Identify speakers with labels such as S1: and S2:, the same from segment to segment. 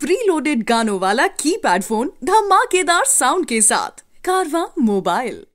S1: Pre loaded गानों वाला keypad phone धमाकेदार साउंड के साथ कारवां मोबाइल।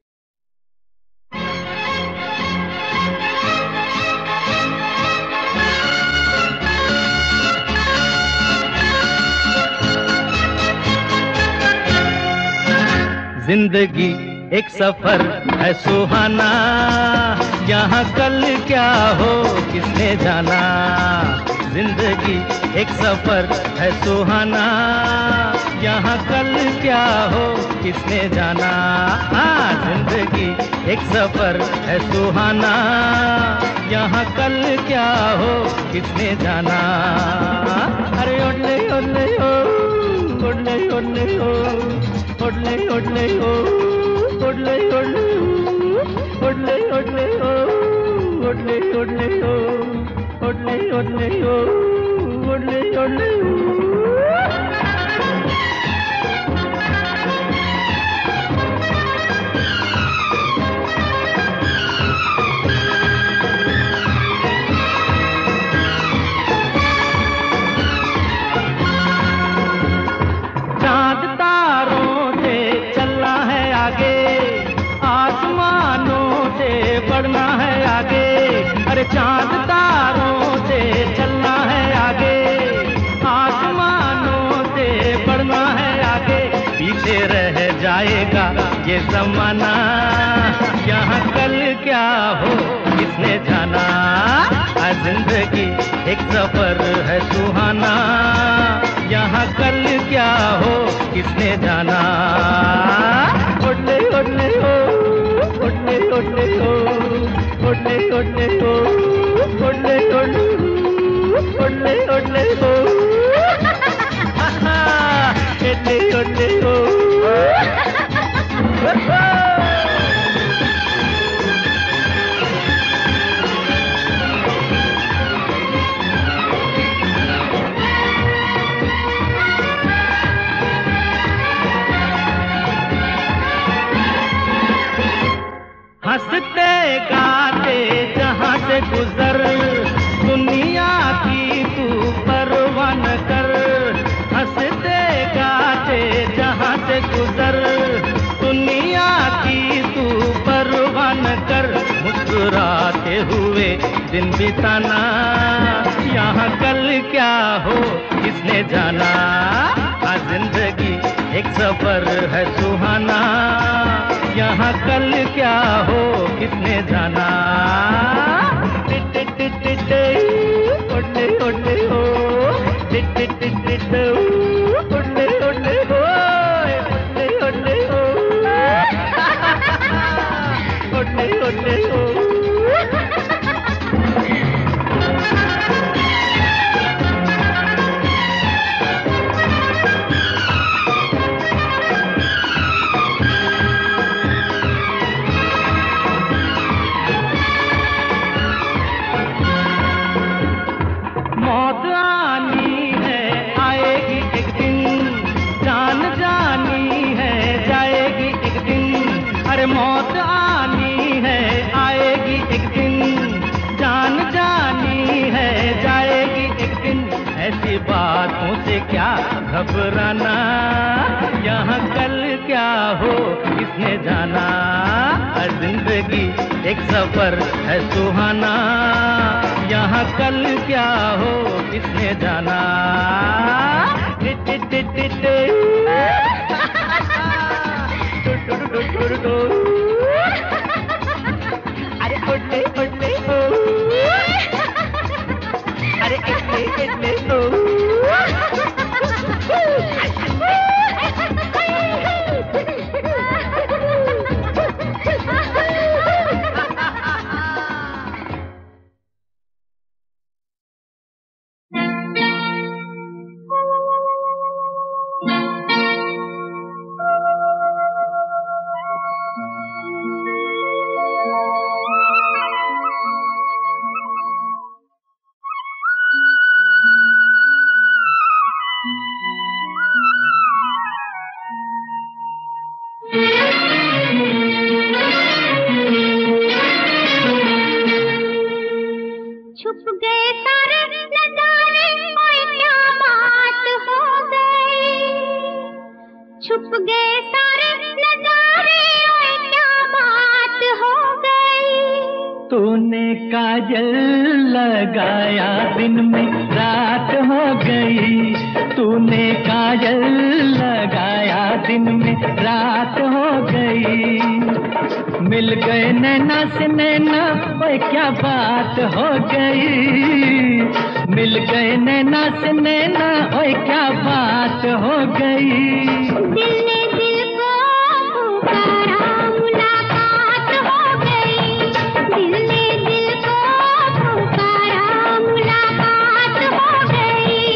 S2: जिंदगी एक सफर है सुहाना, यहाँ कल क्या हो किसने जाना। जिंदगी एक सफर है सुहाना, यहाँ कल क्या हो किसने जाना। हाँ, जिंदगी एक सफर है सुहाना, यहाँ कल क्या हो किसने जाना। अरे ओडले ओडले ओ, ओडले ओडले ओ, ओडले ओडले ओ, ओडले ओडले ओ, ओडले ओडले ओ, ओडले ओडले ओ, ओडले ओडले ओ, ओडले ओडले ओ। चांद तारों से चलना है आगे, आसमानों से बढ़ना है आगे। अरे चांद तारों से चलना है आगे, आसमानों से बढ़ना है आगे। पीछे रह जाएगा ये जमाना, यहाँ कल क्या हो किसने जाना। जिंदगी एक सफर है सुहाना, यहाँ कल क्या हो किसने जाना। ओडले ओडले ओ, ओडले ओडले ओ, ओडले ओडले ओ, ओडले ओडले ओ, ओडले ओडले ओ, ओडले ओडले ओ। हंसते गाते जहाँ से गुजर, दुनिया की तू परवाह न कर। हंसते गाते जहाँ से गुजर, दुनिया की तू परवाह न कर। मुस्कुराते हुए दिन बिताना, यहाँ कल क्या हो किसने जाना। जिंदगी एक सफर है सुहाना, यहाँ कल क्या हो किसने जाना। ओडले ओडले ओ, ओडले ओडले ओ, ओडले ओडले ओ, ओडले ओडले ओ। मौत आनी है आएगी एक दिन, जान जानी है जाएगी एक दिन। अरे मौत आनी है आएगी एक दिन, जान जानी है जाएगी एक दिन। ऐसी बातों से क्या घबराना, यहाँ कल क्या हो किसने जाना। जिंदगी एक सफर है सुहाना, यहाँ कल क्या हो किसने जाना। अरे ओडले ओडले ओ, अरे एडले एडले ओ।
S3: छुप गए सारे नजारे, ओए क्या बात हो गई।
S2: तूने काजल लगाया दिन में रात हो गई, तूने काजल लगाया दिन में रात हो गई। मिल गए नैना से नैना, ओए क्या बात हो गई। मिल गए नैना से नैना, ओए क्या बात हो गई।
S3: दिल ने दिल को पुकारा, मुलाकात हो गई। दिल ने दिल को पुकारा, मुलाकात हो गई।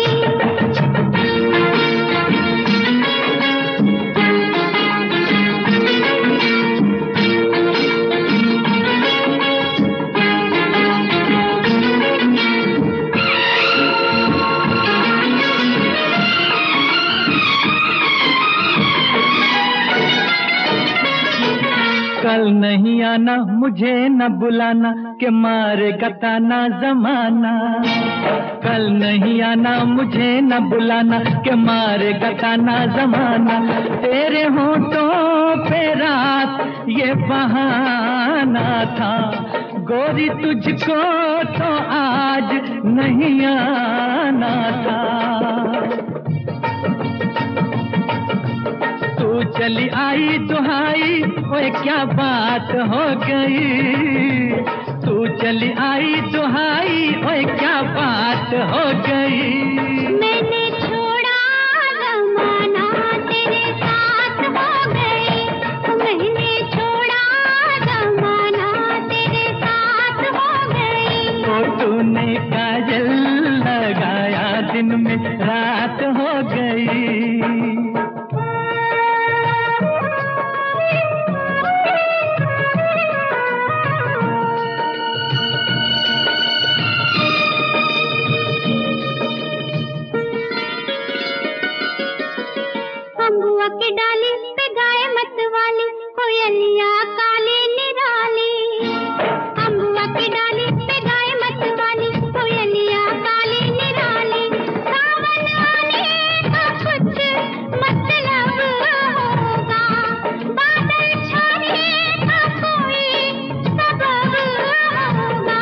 S2: कल नहीं आना, मुझे न बुलाना, के मारे गताना जमाना। कल नहीं आना, मुझे न बुलाना, के मारे गताना जमाना। तेरे होठों पे रात ये बहाना था, गोरी तुझको तो आज नहीं आना था। तू चली आई दुहाई, ओए क्या बात हो गई। तू चली आई दुहाई, ओए क्या बात हो गई।
S3: मैंने छोड़ा जमाना, तेरे साथ हो गई। मैंने छोड़ा जमाना, तेरे साथ हो गई।
S2: तो तूने काजल लगाया दिन में रात हो गई।
S3: अम्बुआ की डाली पे गाए मत वाली, कोयलिया काली निराली। अम्बुआ की डाली पे गाए मत वाली, कोयलिया काली निराली। सावन आने का कुछ मतलब होगा, बादल छाने का कोई सबब होगा।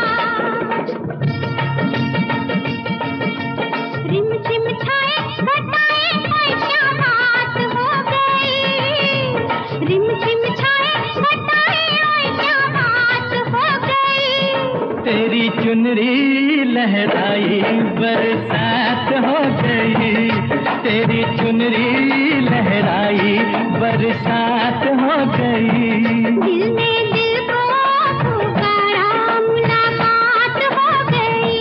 S3: रिमझिम छाए घटाए, ओए क्या बात हो गई। रिमझिम छाए घटाए, ओए क्या बात हो गई।
S2: तेरी चुनरी लहराई बरसात हो गई। तेरी चुनरी लहराई बरसात हो गई।
S3: दिल ने दिल को पुकारा, मुलाकात हो गई।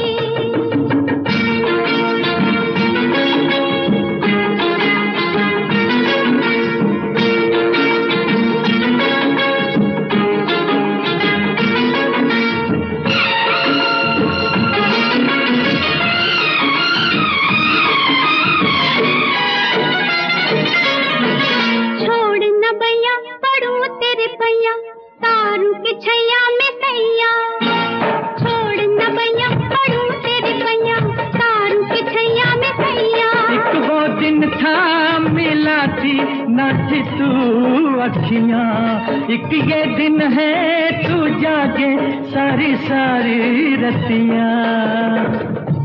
S3: छोड़ न भैया पढ़ू तेरे भैया, तारू के छैया में सैया। छोड़ न भैया पढ़ू तेरे भैया, तारू के छैया में सैया।
S2: एक वो दिन था मिला थी न थी तू अखियां, एक ये दिन है तू जागे सारी सारी रतियां।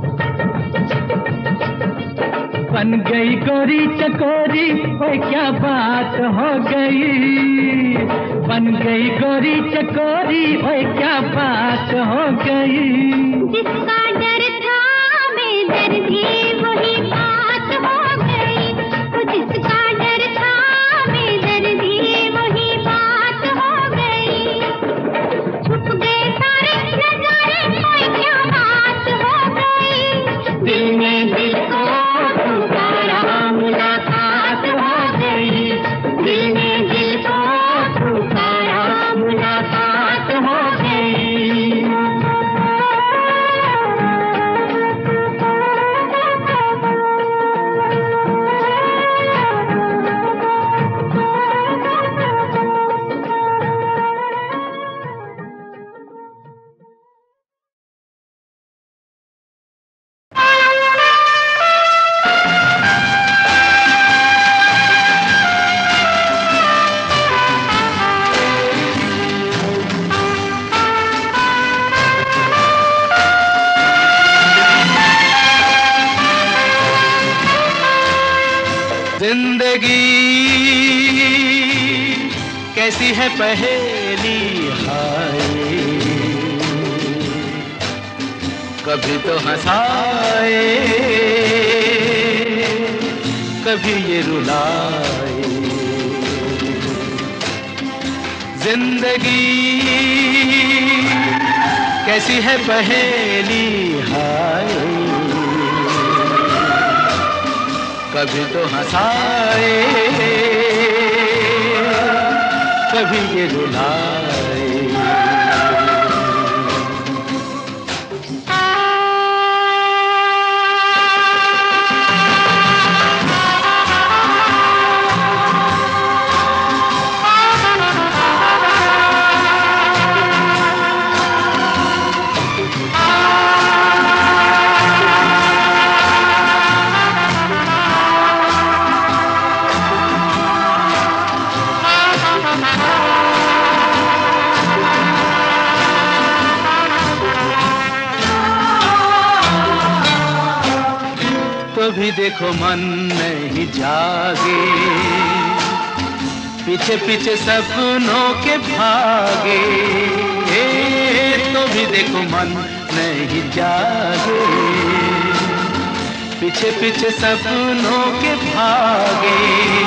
S2: बन गई गोरी चकोरी, ओए क्या बात हो गई। बन गई गोरी चकोरी, ओए क्या बात हो गई।
S3: जिसका डर था बेदर्दी, वही बात हो गई। वो जिसका डर था बेदर्दी, वही बात हो गई। छुप गए सारे नजारे, ओए क्या बात हो गई।
S2: दिल ने दिल को पुकारा, मुलाकात हो गई। दिल ने दिल को पुकारा, मुलाकात हो गई। जिंदगी कैसी है पहेली हाय, कभी तो हंसाए कभी ये रुलाए। जिंदगी कैसी है पहेली हाय, कभी तो हंसाए कभी ये रुलाए। तो भी देखो मन नहीं जागे, पीछे पीछे सपनों के भागे। तो भी देखो मन नहीं जागे, पीछे पीछे सपनों के भागे।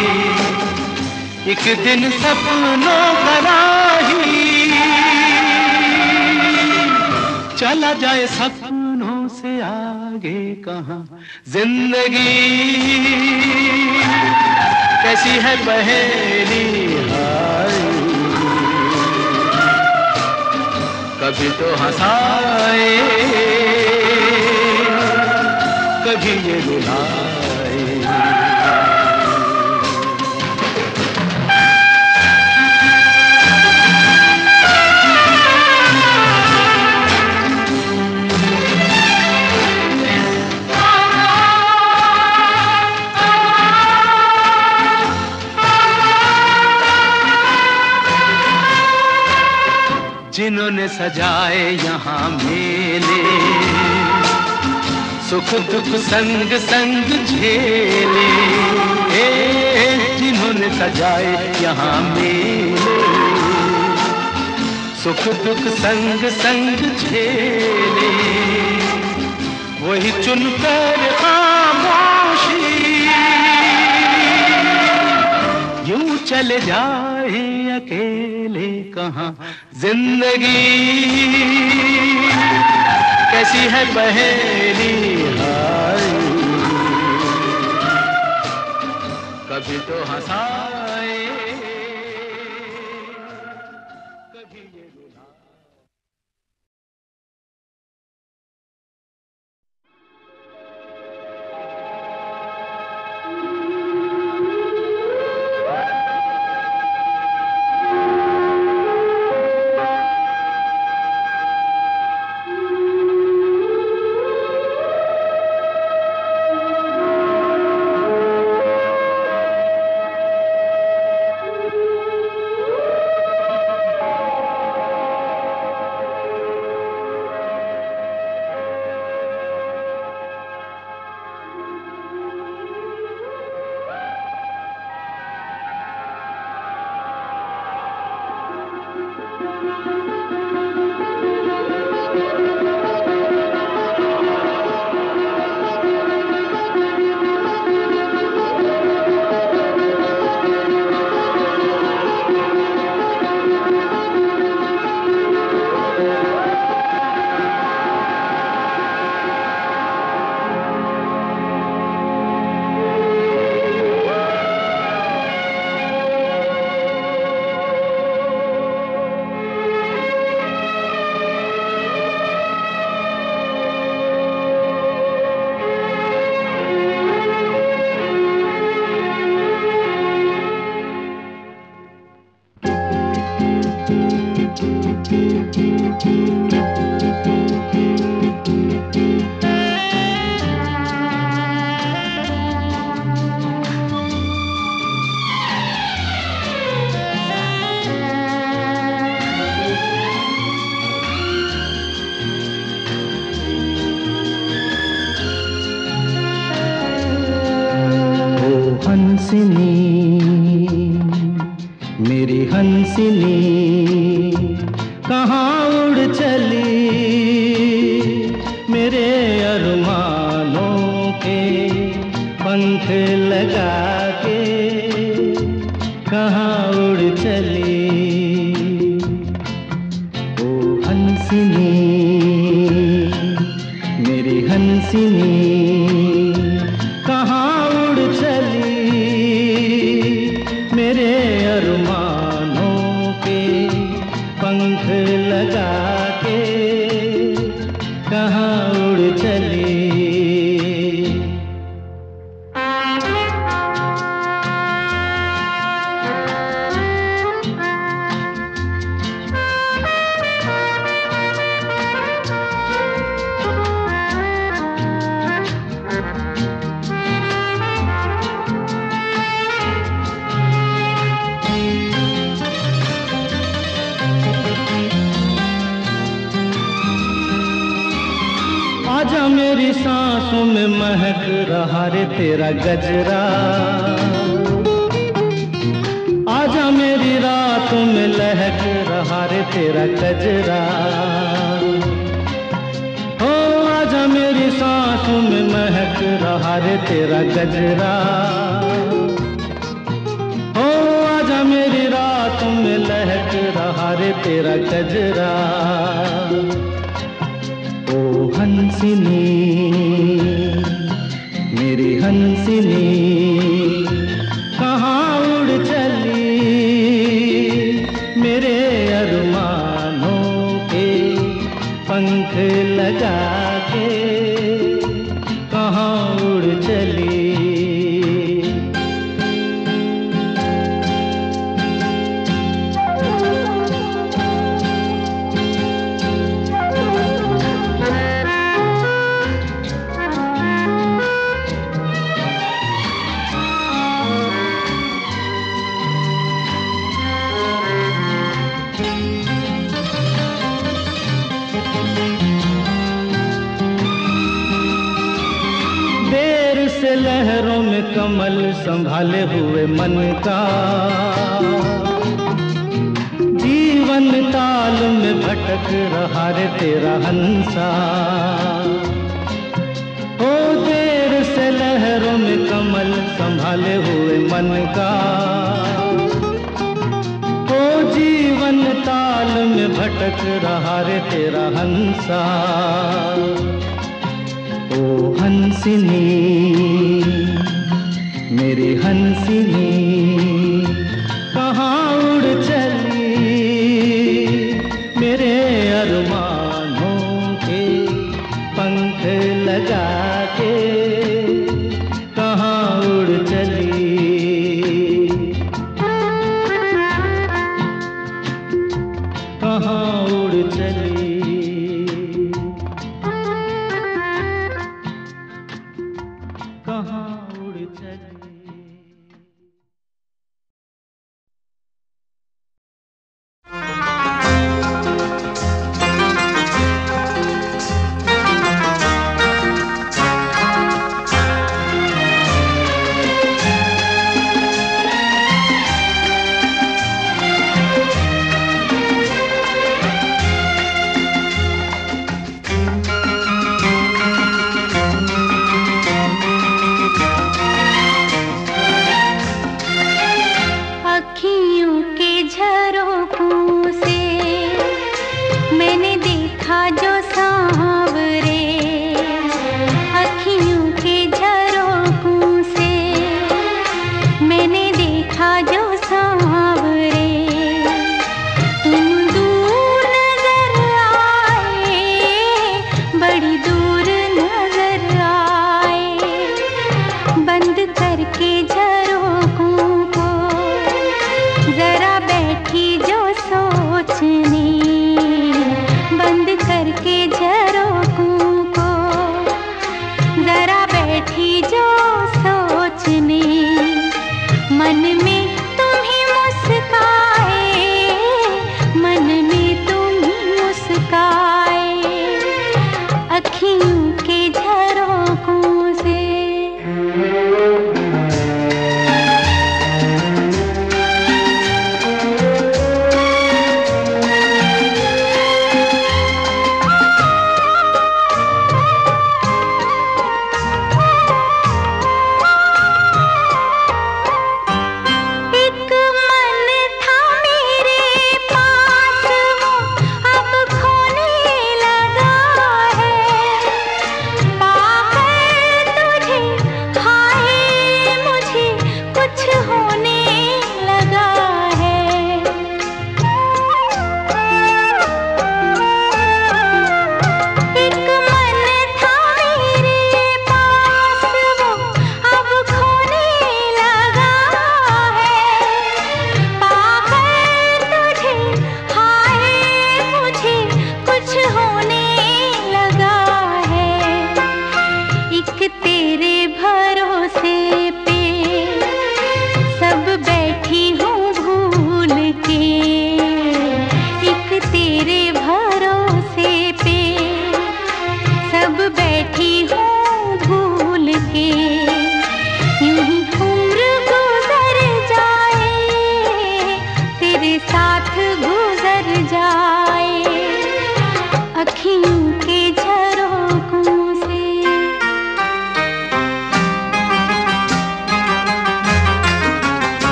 S2: एक दिन सपनों का राही चला जाए सपनों से आगे कहाँ। जिंदगी कैसी है पहेली हाय, कभी तो हंसाए कभी ये रुलाए। जिन्होंने सजाए यहाँ मेले, सुख दुख संग संग झेले। जिन्होंने सजाए यहाँ मेले, सुख दुख संग संग झेले। वही चुनकर खामोशी यूं चले जाए अकेले कहाँ। जिंदगी कैसी है पहेली हाय, कभी तो हंसाए कभी ये रुलाए। हंसिनी मेरी हंसिनी कहाँ उड़ चली, मेरे अरमानों के पंख लगा के कहाँ उड़ चली। ओ हंसिनी मेरी हंसिनी कहाँ उड़ चली, मेरे अरमानों के पंख लगा के कहाँ उड़ चली। आजा मेरी सांसों में महक रहा रे तेरा गजरा, आजा मेरी रातों में लहक रहा रे तेरा गजरा। ओ आजा मेरी सांसों में महक रहा रे तेरा गजरा। ओ आजा मेरी रातों में लहक रहा रे तेरा गजरा। ओ हंसिनी मेरी हंसिनी कहाँ उड़ चली, मेरे अरमानों के पंख लगा के कहाँ उड़ चली। लहरों में कमल संभाले हुए मन का, जीवन ताल में भटक रहा रे तेरा हंसा। ओ देर से लहरों में कमल संभाले हुए मन का, ओ जीवन ताल में भटक रहा रे तेरा हंसा। ओ हंसिनी मेरी हंसिनी कहाँ उड़ चली, मेरे अरमानों के पंख लगा के कहाँ उड़ चली। कहाँ उड़ चली। कहाँ उड़ चली।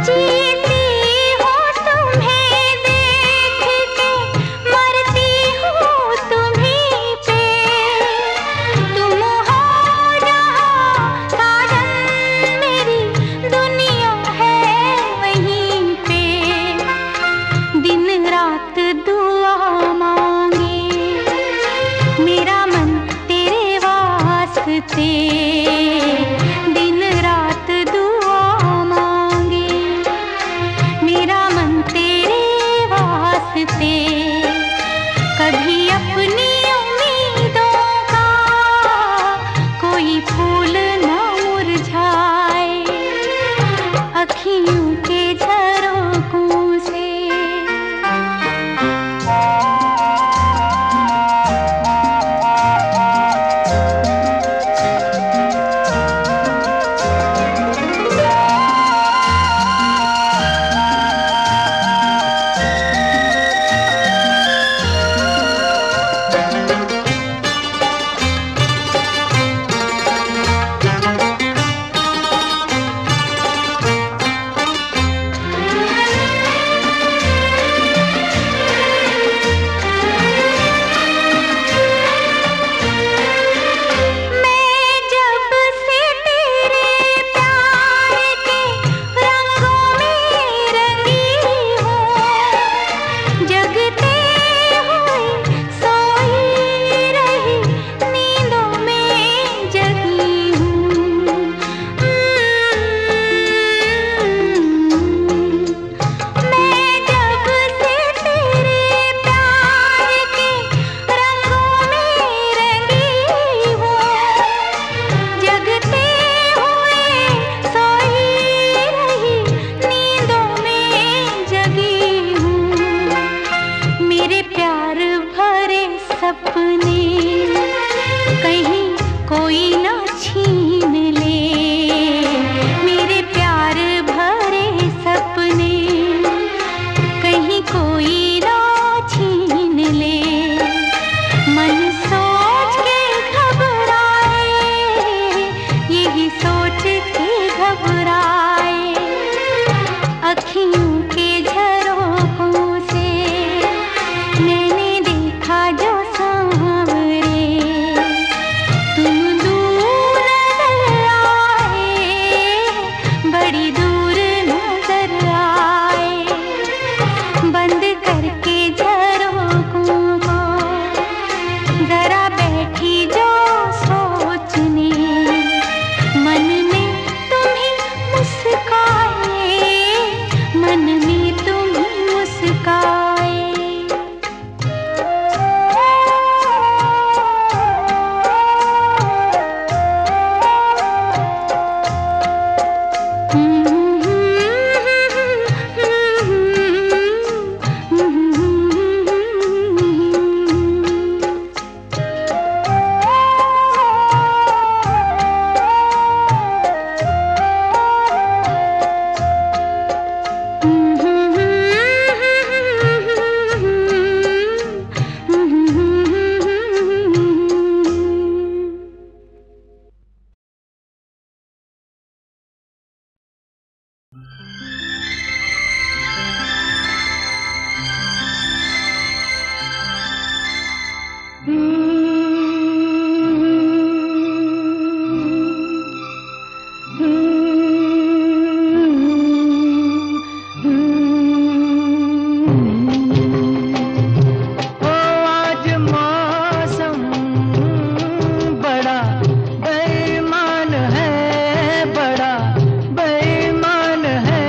S2: बेईमान है, बड़ा बेईमान है।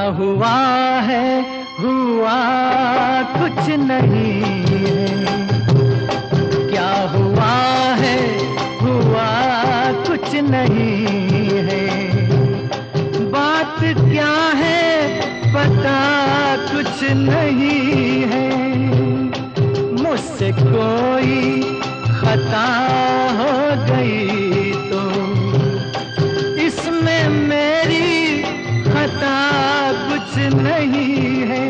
S2: हुआ है हुआ कुछ नहीं है, क्या हुआ है हुआ कुछ नहीं है, बात क्या है पता कुछ नहीं है, मुझसे कोई खता हो गई तो इसमें मेरी खता कुछ नहीं है,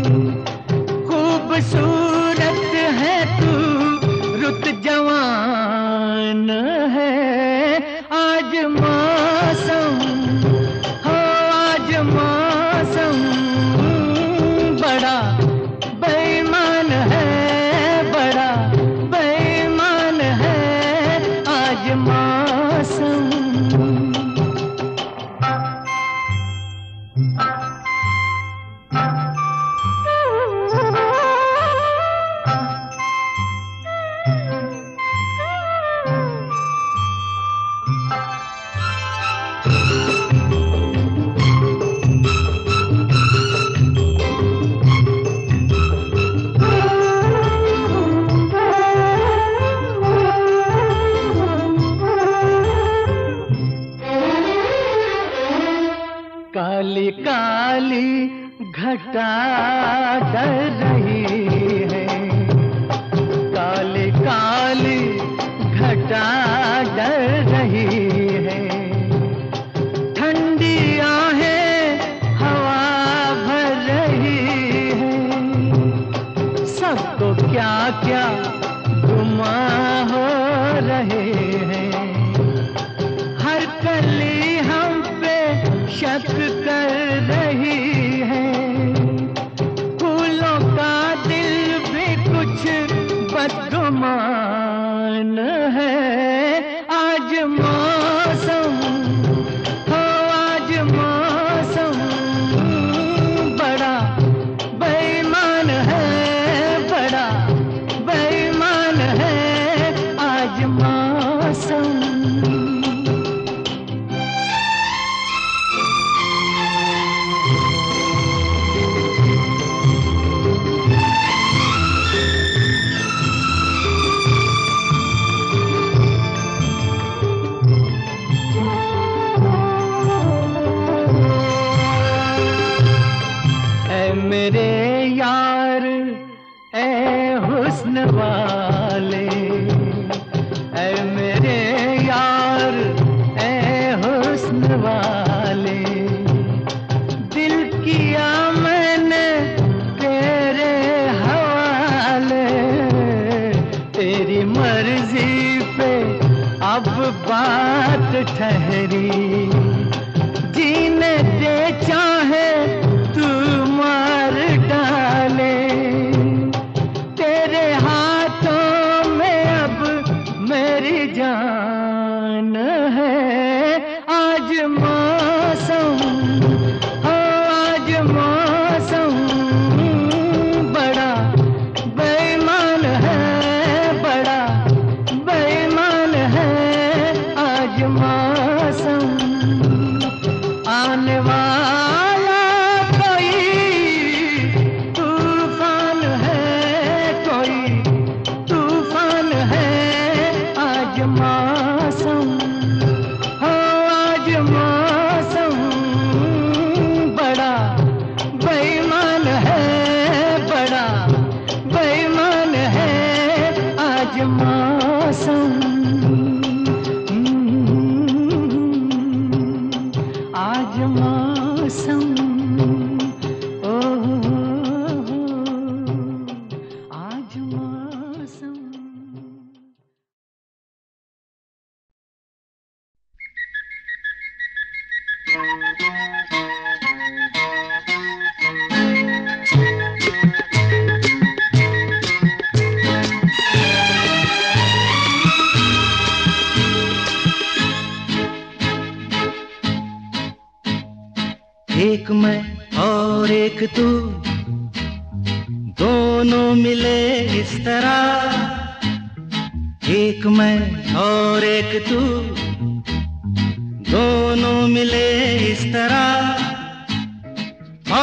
S2: खूबसूरत है तू रुत जवान है, आज मौसम हो आज मौसम बड़ा बेईमान है, बड़ा बेईमान है आज मौसम। काली काली घटा डर रही है, काली काली घटा डर रही है, ठंडी आहें हवा भर रही है, सबको क्या क्या गुमा हो रहे हैं, हर कली हम पे शक कर रही है, फूलों का दिल भी कुछ बदगुमान है, आज मौसम हो आज मौसम बड़ा बेईमान है, बड़ा बेईमान है आज मौसम। मेरे यार ए हुस्न वाले, ए मेरे यार ए हुस्न वाले, दिल किया मैंने तेरे हवाले, तेरी मर्जी पे अब बात ठहरी, जीने दे चाहे तू मार डाले, तेरे हाथों में अब मेरी जान है, आज मौसम हो आज मौसम बड़ा बेईमान है, बड़ा बेईमान है आज मौसम। आने वाला कोई तूफान है, कोई तूफान है आज मौसम हो आज मौसम बड़ा बेईमान है, बड़ा बेईमान है आज मौसम। आज मौसम ओ आज मौसम।
S4: एक मैं और एक तू, दोनों मिले इस तरह, एक मैं और एक तू, दोनों मिले इस तरह,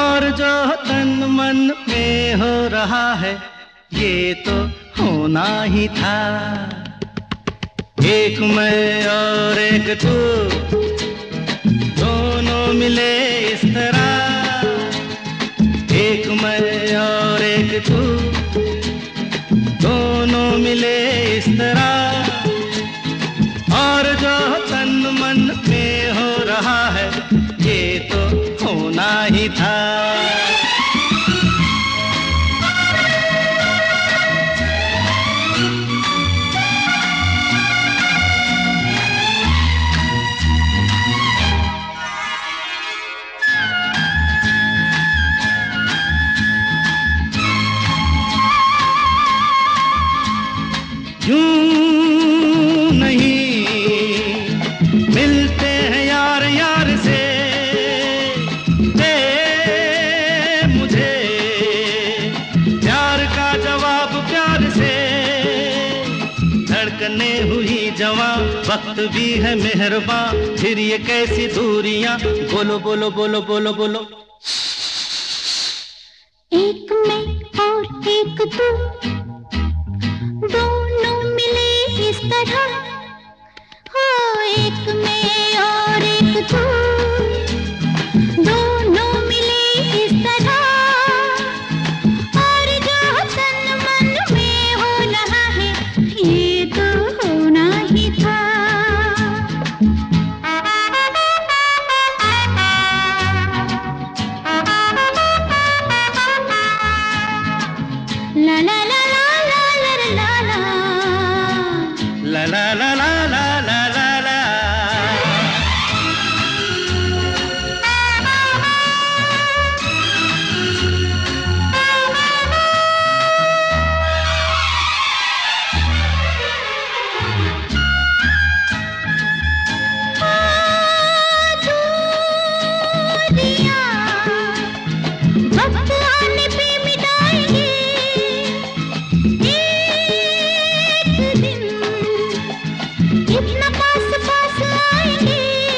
S4: मन में हो रहा है ये तो होना ही था। एक मैं और एक तू, दोनों मिले इस तरह। एक मैं और एक तू, दोनों मिले इस तरह। और जो तन मन में हो रहा है ये तो होना ही था। यूं नहीं मिलते हैं यार यार से, दे मुझे प्यार का जवाब प्यार से। धड़कने हुई जवां, वक्त भी है मेहरबान, फिर ये कैसी दूरियां। बोलो बोलो बोलो बोलो बोलो।
S3: एक मैं और एक तू, दोनों मिले इस तरह। हो एक मैं और एक तू, दोनों मिले इस तरह। और जो तन मन में हो रहा है ये तो होना ही था। ला ला ला
S4: La la la la la la la la।
S3: वक्त आने पे मिटाएंगे एक दिन, इतना पास पास आएंगे।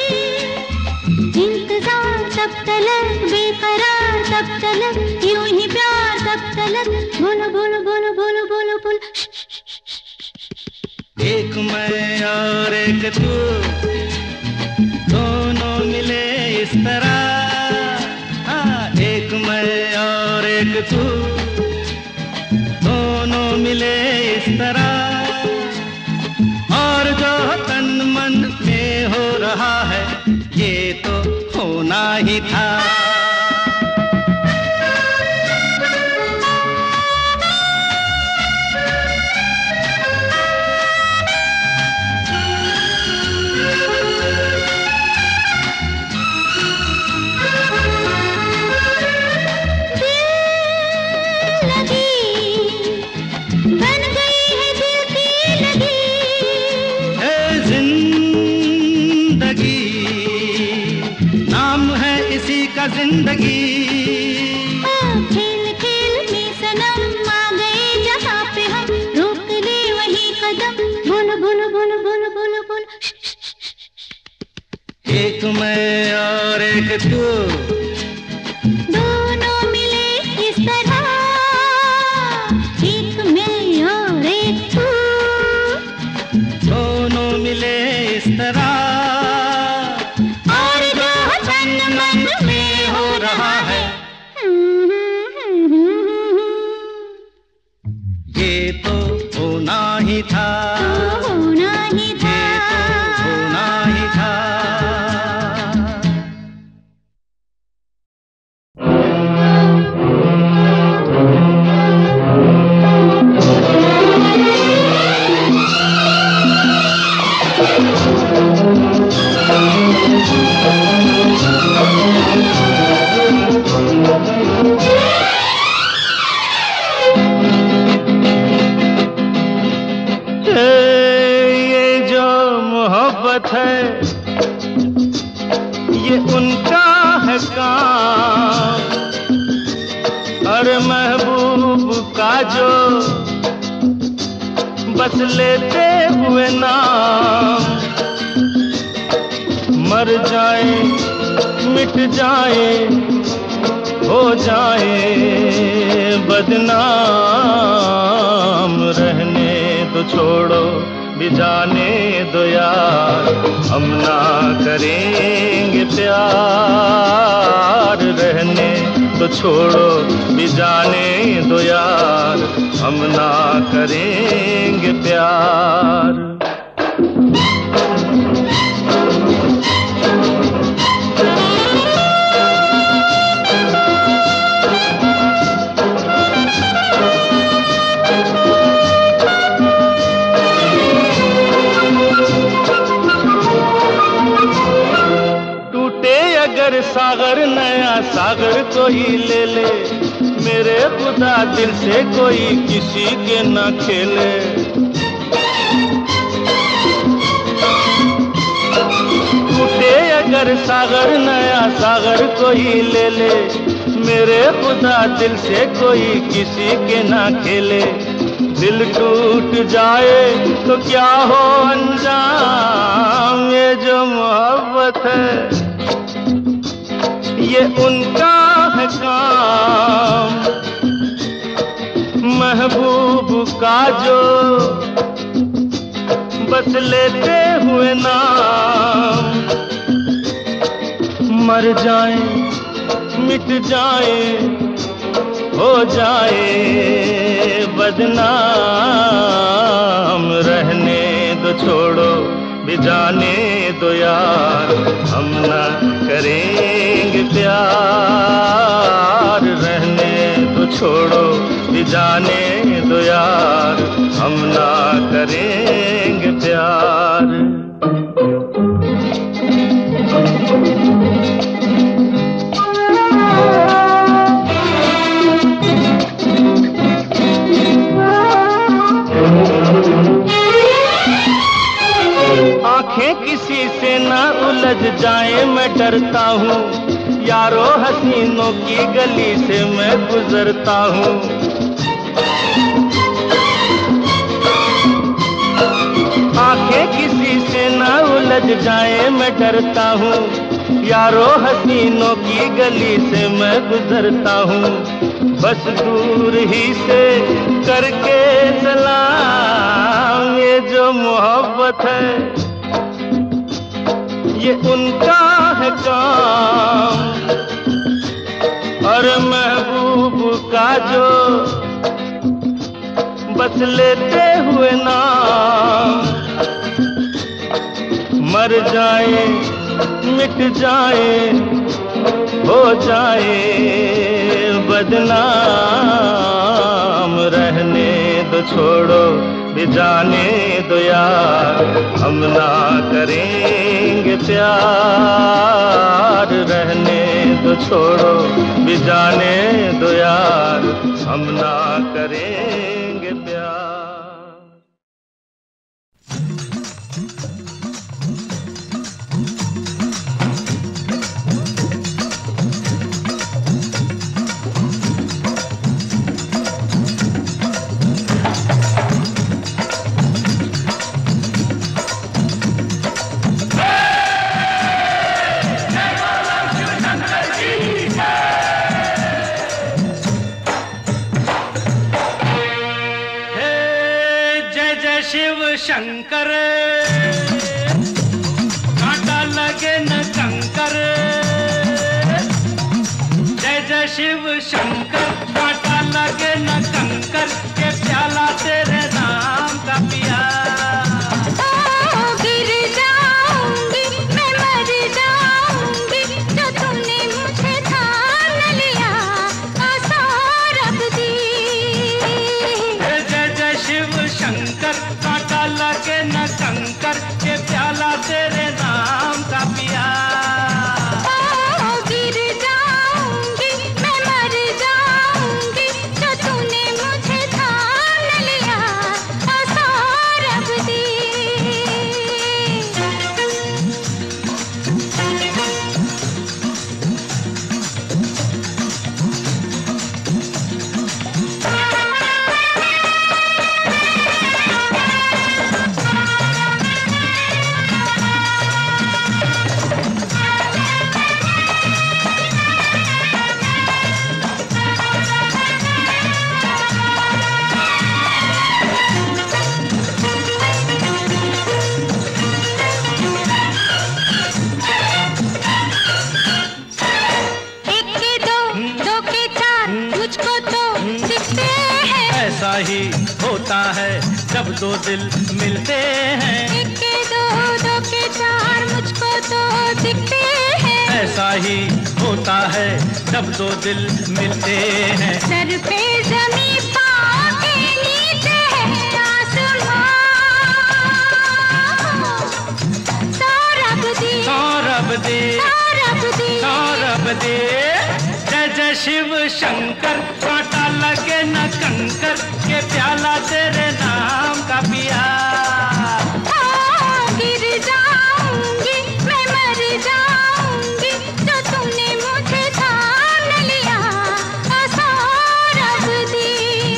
S3: इंतजार तब तलक, बेकरार तब तलक, यूं ही प्यार तब तलक। बोलो बोलो बोलो बोलो बोलो बोलो।
S4: एक मैं और एक तू, दोनों मिले इस तरह। हाँ, एक मैं और एक तू, दोनों मिले इस तरह। और जो तन मन में हो रहा है ये तो होना ही था। जिंदगी
S3: खेल खेल में सनम आ गए जहाँ पे हम, रोक ले वही कदम। बोलो बोलो बोलो बोलो बोलो बोलो।
S4: एक मैं और एक तू,
S3: दोनों मिले इस तरह। एक मैं और एक तू,
S4: दोनों मिले इस तरह।
S3: और जो तन मन में हो रहा है
S4: ये तो होना ही था।
S3: होना ही था।
S4: ये तो होना ही था। है ये उनका है काम, अरे महबूब का जो बस लेते हुए नाम, मर जाए मिट जाए हो जाए बदनाम। रहने तो छोड़ो भी जाने दो यार, हम ना करेंगे प्यार। रहने तो छोड़ो भी जाने दो यार, हम ना करेंगे प्यार। अगर सागर नया सागर कोई ले ले, मेरे खुदा दिल से कोई किसी के न खेले। टूटे अगर सागर नया सागर कोई ले ले, मेरे खुदा दिल से कोई किसी के न खेले। दिल टूट जाए तो क्या हो अंजाम, ये जो मोहब्बत है ये उनका है काम। महबूब का जो बस लेते हुए नाम, मर जाए मिट जाए हो जाए बदनाम। रहने दो छोड़ो भी जाने दो यार, हम ना करेंगे प्यार। रहने तो छोड़ो भी जाने दो यार, हम ना करेंगे प्यार। आंखें किसी से ना उलझ जाए मैं डरता हूँ, यारो हसीनों की गली से मैं गुजरता हूँ। आंखें किसी से ना उलझ जाए मैं डरता हूँ, यारो हसीनों की गली से मैं गुजरता हूँ। बस दूर ही से करके सलाम, ये जो मोहब्बत है ये उनका है काम। और महबूब का जो बस लेते हुए नाम, मर जाए मिट जाए हो जाए बदनाम। रहने दो छोड़ो भी जाने दो यार, हम ना करेंगे प्यार। रहने दो छोड़ो भी जाने दो यार, हम ना करेंगे प्यार।
S5: शंकर कांटा लगे न कंकर, जय जय शिव शंकर। कांटा लगे न कंकर, के प्याला तेरे नाम का पिया।
S3: गिर जाऊंगी मैं मर जाऊंगी, जो तूने मुझे ठान लिया आशा रख दी।
S5: जय जय शिव शंकर कांटा लगे न कंकर, के प्याला तेरे नाम का पिया।
S3: गिर जाऊंगी मैं मर जाऊंगी,
S5: जब दो दिल मिलते हैं।
S3: एक के दो, दो के चार मुझको तो दिखते हैं।
S5: ऐसा ही होता है जब दो दिल मिलते हैं।
S3: सर पे जमीन पाँव के नीचे है आसमां। सौरभ दे,
S5: सौरभ दे,
S3: सौरभ दे,
S5: सौरभ दे। जय जय शिव शंकर, कांटा लगे न कंकर, के प्याला तेरे नाम का पिया।
S3: गिर जाऊंगी मैं, मर जाऊंगी, जो तूने मुझे थाम लिया। सौरभ दे।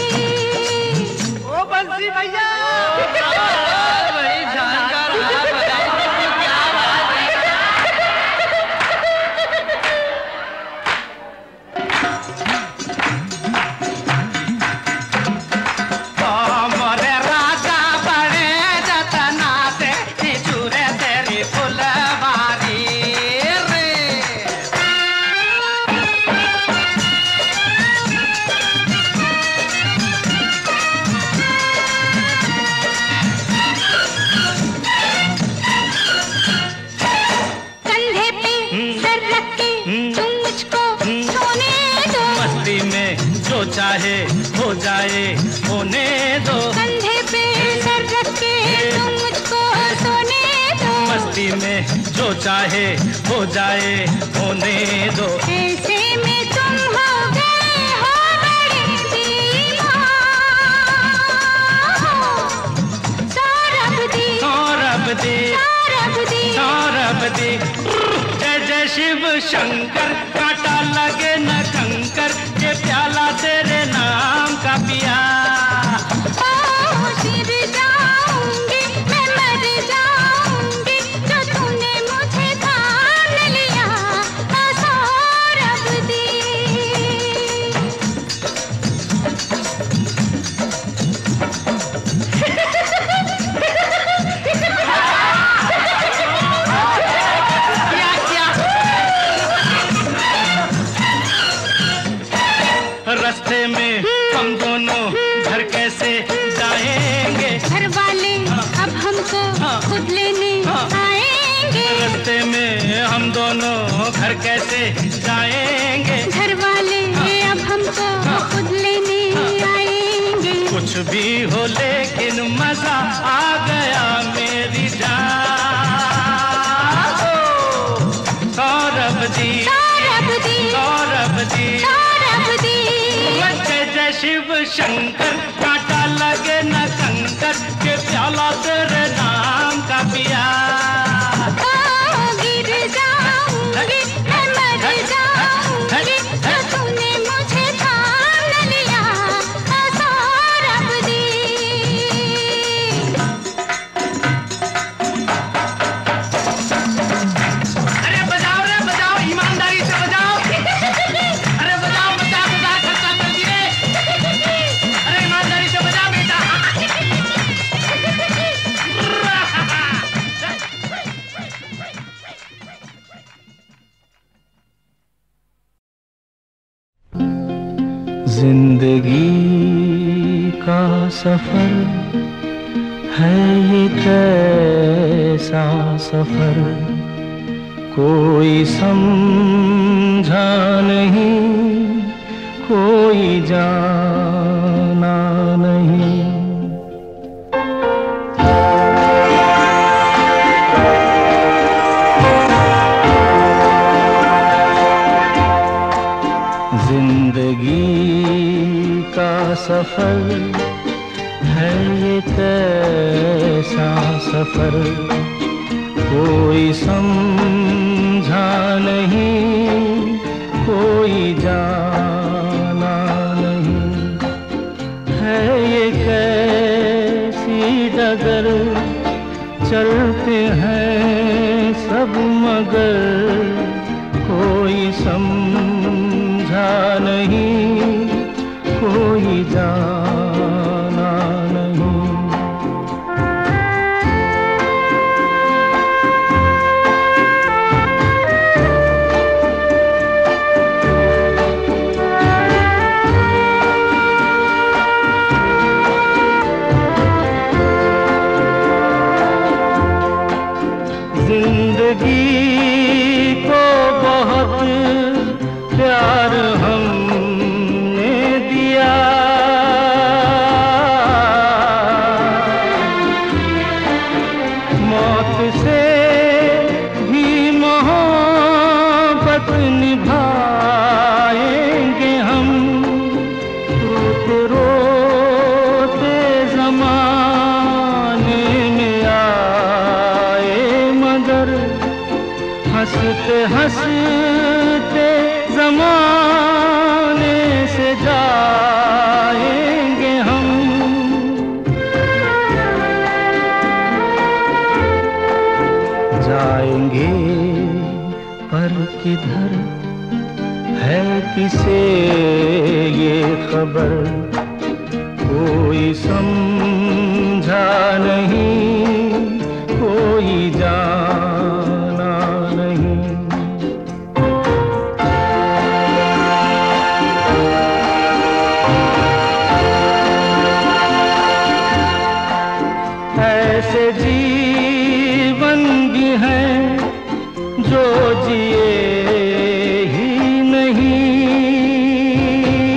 S5: ओ बंसी भैया, बड़ी जानकार क्या बात है। मोरे राजा बड़े जतना से चूरे तेरी फुलवारी रे।
S3: कंधे पे सर रख के तुम मुझको सोने दो।
S5: मस्ती में जो चाहे हो जाए होने दो।
S3: कंधे पे सर रख के तुम मुझको सोने दो।
S5: मस्ती में जो चाहे हो जाए होने दो।
S3: ऐसे में तुम हो गए हो बड़े दीवान। सौरभ दे,
S5: सौरभ दे,
S3: सौरभ दे,
S5: सौरभ दे। जय जय शिव शंकर, कांटा लगे न कंकर, के प्याला तेरे नाम का पिया।
S3: गिर जाऊंगी मैं, मर जाऊंगी, जो तूने मुझे थाम लिया। सौरभ दे।
S5: क्या क्या रास्ते में हम दोनों घर कैसे जाएंगे।
S3: घर वाले अब हमको खुद लेने आएंगे।
S5: रास्ते में हम दोनों घर कैसे जाएंगे।
S3: घर वाले अब हमको खुद लेने आएंगे।
S5: कुछ भी हो लेकिन मजा आ गया मेरी जान। सौरभ जी,
S3: सौरभ दे,
S5: सौरभ जी।
S3: सौरभ दे।
S5: जय जय शिव शंकर, कांटा लगे न कंकर, के प्याला तेरे नाम का पिया।
S3: गिर जाऊंगी मैं, मर जाऊंगी, जो तूने मुझे थाम लिया। सौरभ दे।
S5: अरे बजाओ रे बजाओ, ईमानदारी से बजाओ। अरे बजाओ, बजा बजा खर्चा कर दिए। अरे ईमानदारी से बजा बेटा।
S2: जिंदगी का सफर है ये कैसा सफर, कोई समझा नहीं, कोई जाना नहीं। जिंदगी का सफर है ये कैसा सफर, कोई समझा नहीं, कोई जाना नहीं। है ये कैसी डगर, चलते हैं सब मगर, कोई समझा नहीं, कोई जाना नहीं।
S4: जिंदगी को बहुत प्यार हमने दिया, मौत से भी मोहब्बत निभाएंगे हम। रोते रोते ज़माने में आए मगर हंसते हंसते ज़माने से जाएंगे हम। जाएंगे पर किधर है किसे ये खबर, कोई समझा नहीं, कोई जाना नहीं। ऐसे जीवन भी हैं जो जिए ही नहीं,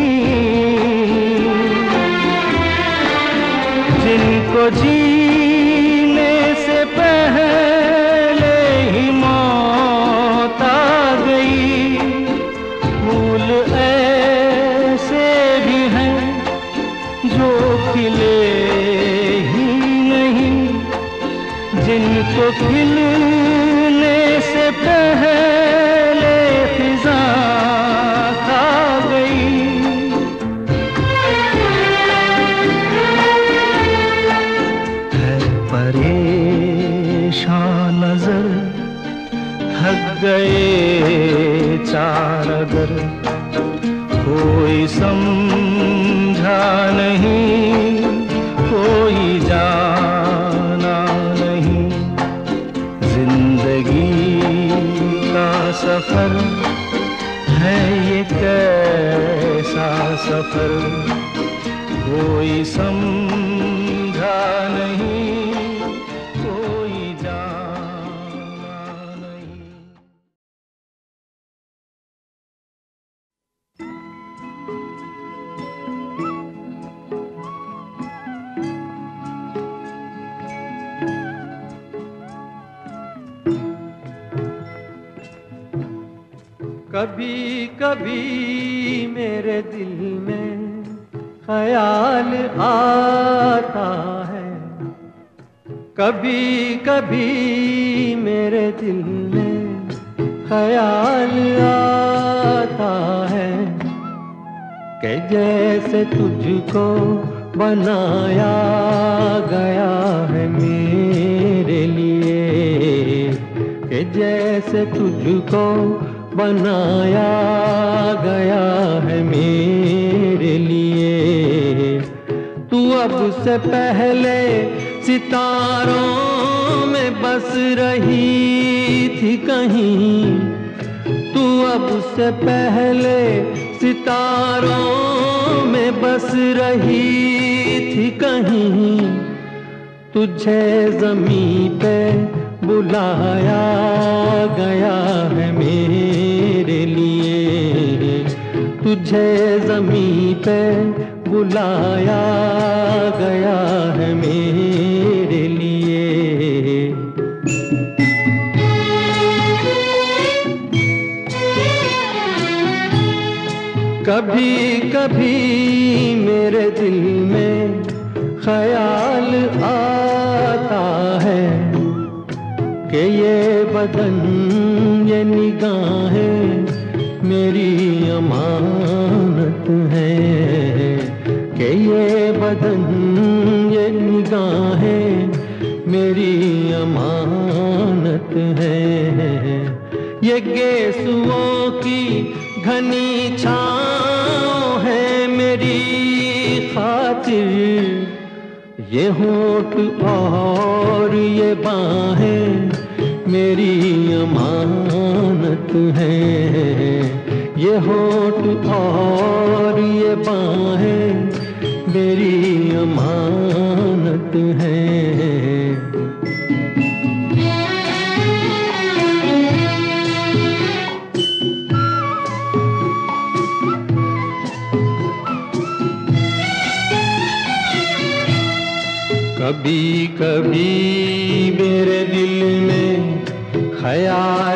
S4: जिनको जीने से पहले ही मौत आ गई। फूल ऐसे भी हैं जो खिले ही नहीं, जिनको खिलने से पहले फिजा खा गई। है परेशान नजर, थक गए चार अगर, कोई समझा नहीं, कोई जाना नहीं। जिंदगी का सफर है ये कैसा सफर, कोई समझा नहीं, कोई जाना नहीं।
S2: कभी कभी मेरे दिल में ख्याल आता है, कभी कभी मेरे दिल में ख्याल आता है कि जैसे तुझको बनाया गया है मेरे लिए, कि जैसे तुझको बनाया गया है मेरे लिए। तू अब से पहले सितारों में बस रही थी कहीं, तू अब से पहले सितारों में बस रही थी कहीं। तुझे ज़मीं पे बुलाया गया है मेरे लिए, तुझे ज़मीं पे बुलाया गया है मेरे लिए। कभी कभी मेरे दिल में ख्याल आता है कि ये बदन ये निगाहें मेरी अमानत है, कि ये बदन ये निगाहें मेरी अमानत है। ये गेसुओं की घनी छाँव है मेरी खातिर, ये होठ और ये बाहें मेरी अमानत है। ये होठ और ये बाहें मेरी अमानत है।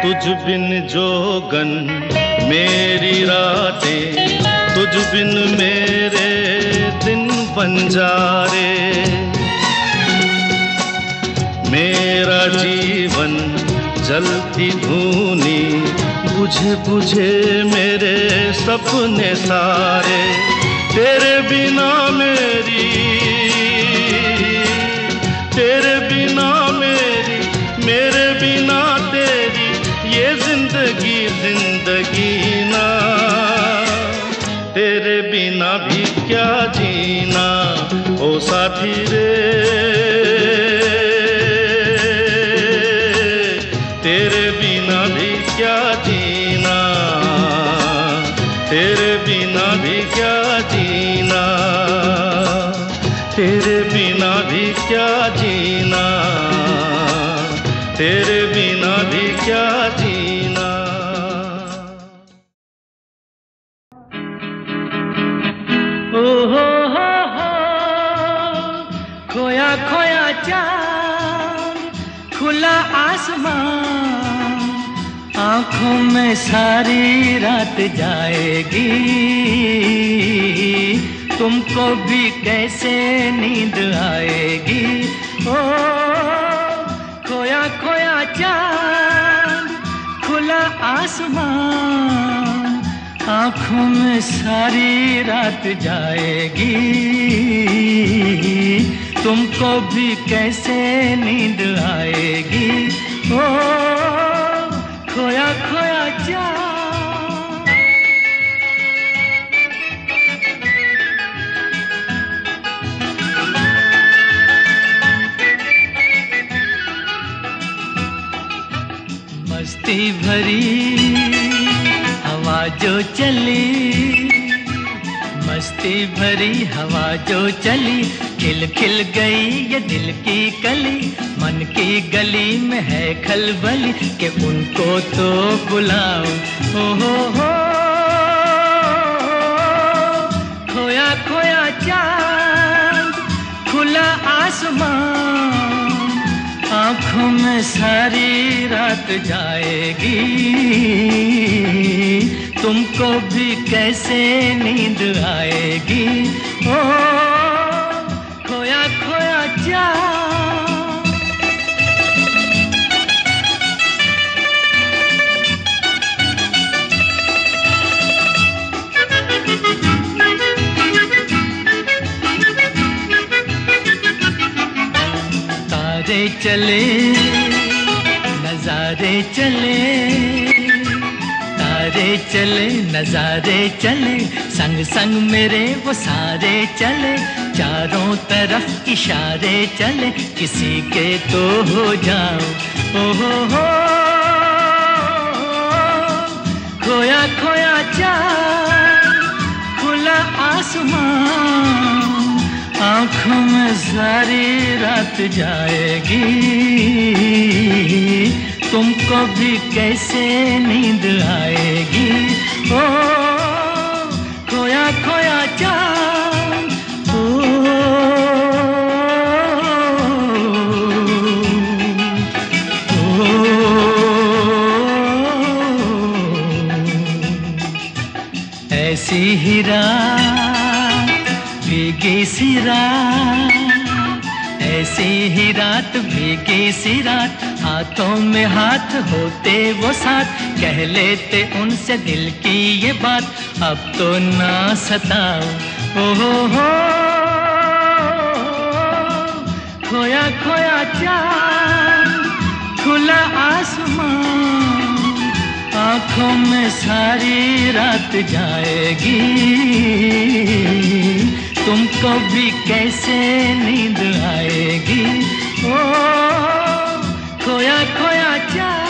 S4: तुझ बिन जोगन मेरी रातें, तुझ बिन मेरे दिन बंजारे। मेरा जीवन जलती धूनी, बुझे बुझे मेरे सपने सारे। तेरे बिना मेरी, तेरे बिना मेरी, मेरे बिना तेरी, ये जिंदगी जिंदगी ना। तेरे बिना भी क्या जीना ओ साथी रे। तेरे बिना भी क्या जीना, तेरे बिना भी क्या जीना, तेरे बिना भी क्या जीना, तेरे बिना भी क्या जीना।
S2: ओ हो खोया खोया चांद, खुला आसमान, आंखों में सारी रात जाएगी। तुमको भी कैसे नींद आएगी। ओ खोया खोया चांद, खुला आसमान, आंखों में सारी रात जाएगी। तुमको भी कैसे नींद आएगी। ओ खोया खोया चांद। मस्ती भरी हवा जो चली, मस्ती भरी हवा जो चली, खिल खिल गई ये दिल की कली। मन की गली में है खलबली कि उनको तो बुलाओ। हो खोया खोया चांद, खुला आसमान, आंखों में सारी रात जाएगी। तुमको भी कैसे नींद आएगी। ओ खोया खोया चांद। तारे चले नजारे चले, तारे चले नजारे चले, संग संग मेरे वो सारे चले। चारों तरफ इशारे चले, किसी के तो हो जाओ। ओ हो खोया खोया चांद, खुला आसमान, आँखों में सारी रात जाएगी। तुमको भी कैसे नींद आएगी। ओ खोया खोया चांद। ऐसी ही रात भीगी सी रात, ऐसी ही रात भीगी सी रात, हाथों में हाथ होते वो साथ, कह लेते उनसे दिल की ये बात, अब तो ना सताओ। हो खोया खोया चांद, खुला आसमान, आँखों में सारी रात जाएगी। तुमको भी कैसे नींद आएगी। ओ खोया खोया चांद।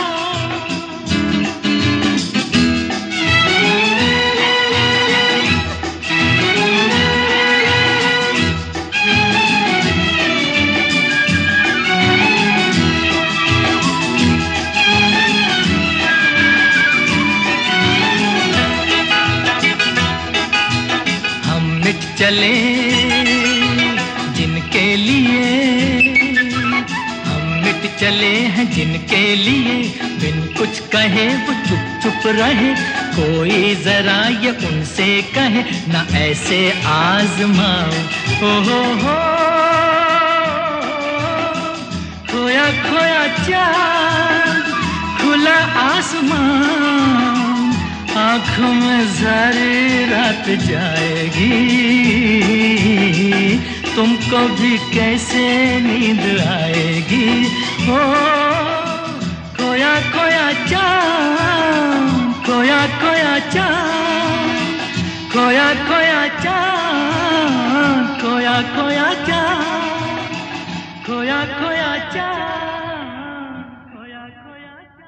S2: चले जिनके लिए हम मिट चले हैं जिनके लिए बिन कुछ कहे वो चुप चुप रहे, कोई जरा ये उनसे कहे ना ऐसे आजमाओ। ओ हो खोया खोया चाँद खुला आसमान, आँखों में सारी रात जाएगी, तुमको भी कैसे नींद आएगी। ओ खोया खोया चाँद, खोया खोया चाँद, खोया खोया चाँद, खोया खोया चाँद, खोया खोया चाँद, खोया खोया चाँद।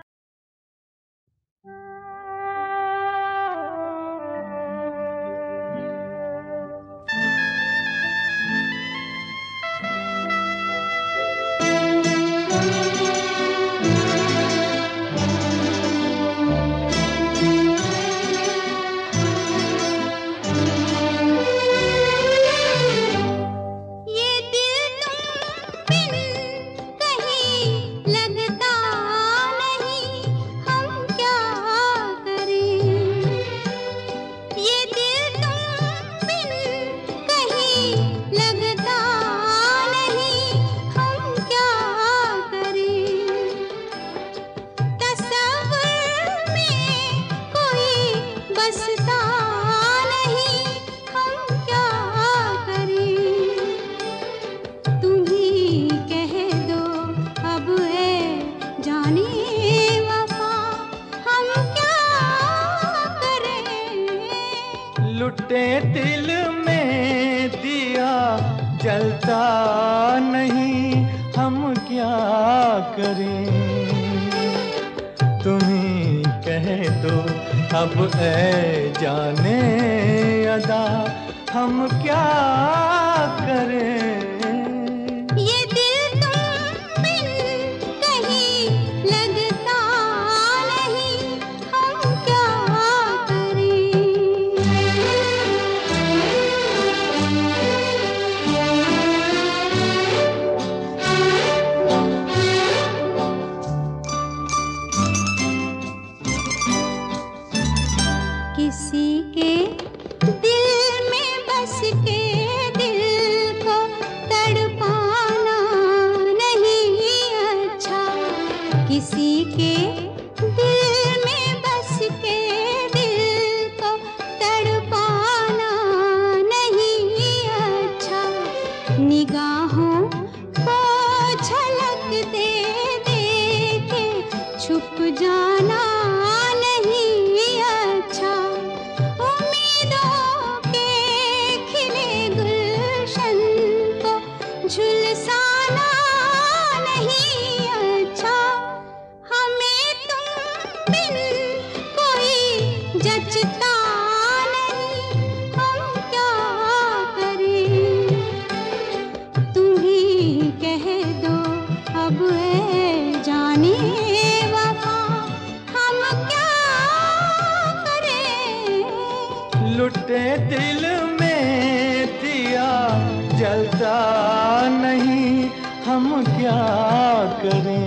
S6: लुटे दिल में दिया जलता नहीं, हम क्या करें। तुम्ही कह दो अब ऐ जाने अदा, हम क्या करें।
S3: किसी के दिल में बस के दिल को तड़पाना नहीं अच्छा, किसी के दिल में बस के दिल को तड़पाना नहीं अच्छा, निगाहों को झलक दे दे के छुप जाना झुलसाना नहीं अच्छा, हमें तुम बिन कोई जचता नहीं, हम क्या करें। तुम ही कह दो अब है जाने वफा, हम क्या करें।
S6: लुटे दिल में दिया जलता नहीं, हम क्या करें।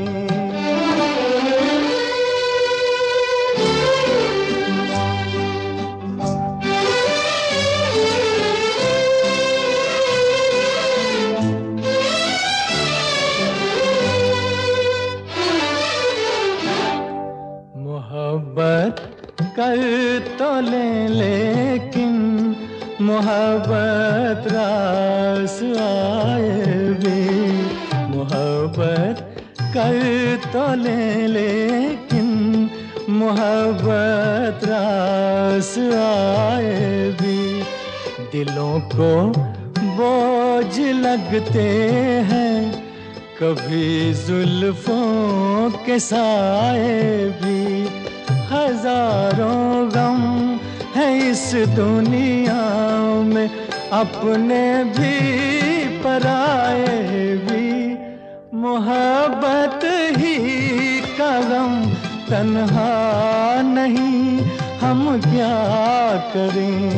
S6: मोहब्बत कर तो ले लेकिन मोहब्बत रास आए भी, मोहब्बत कर तो ले लेकिन मोहब्बत रास आए भी, दिलों को बोझ लगते हैं कभी जुल्फों के साए भी, हजारों गम है इस दुनिया में अपने भी पराए भी, मोहब्बत ही का गम तन्हा नहीं, हम क्या करें।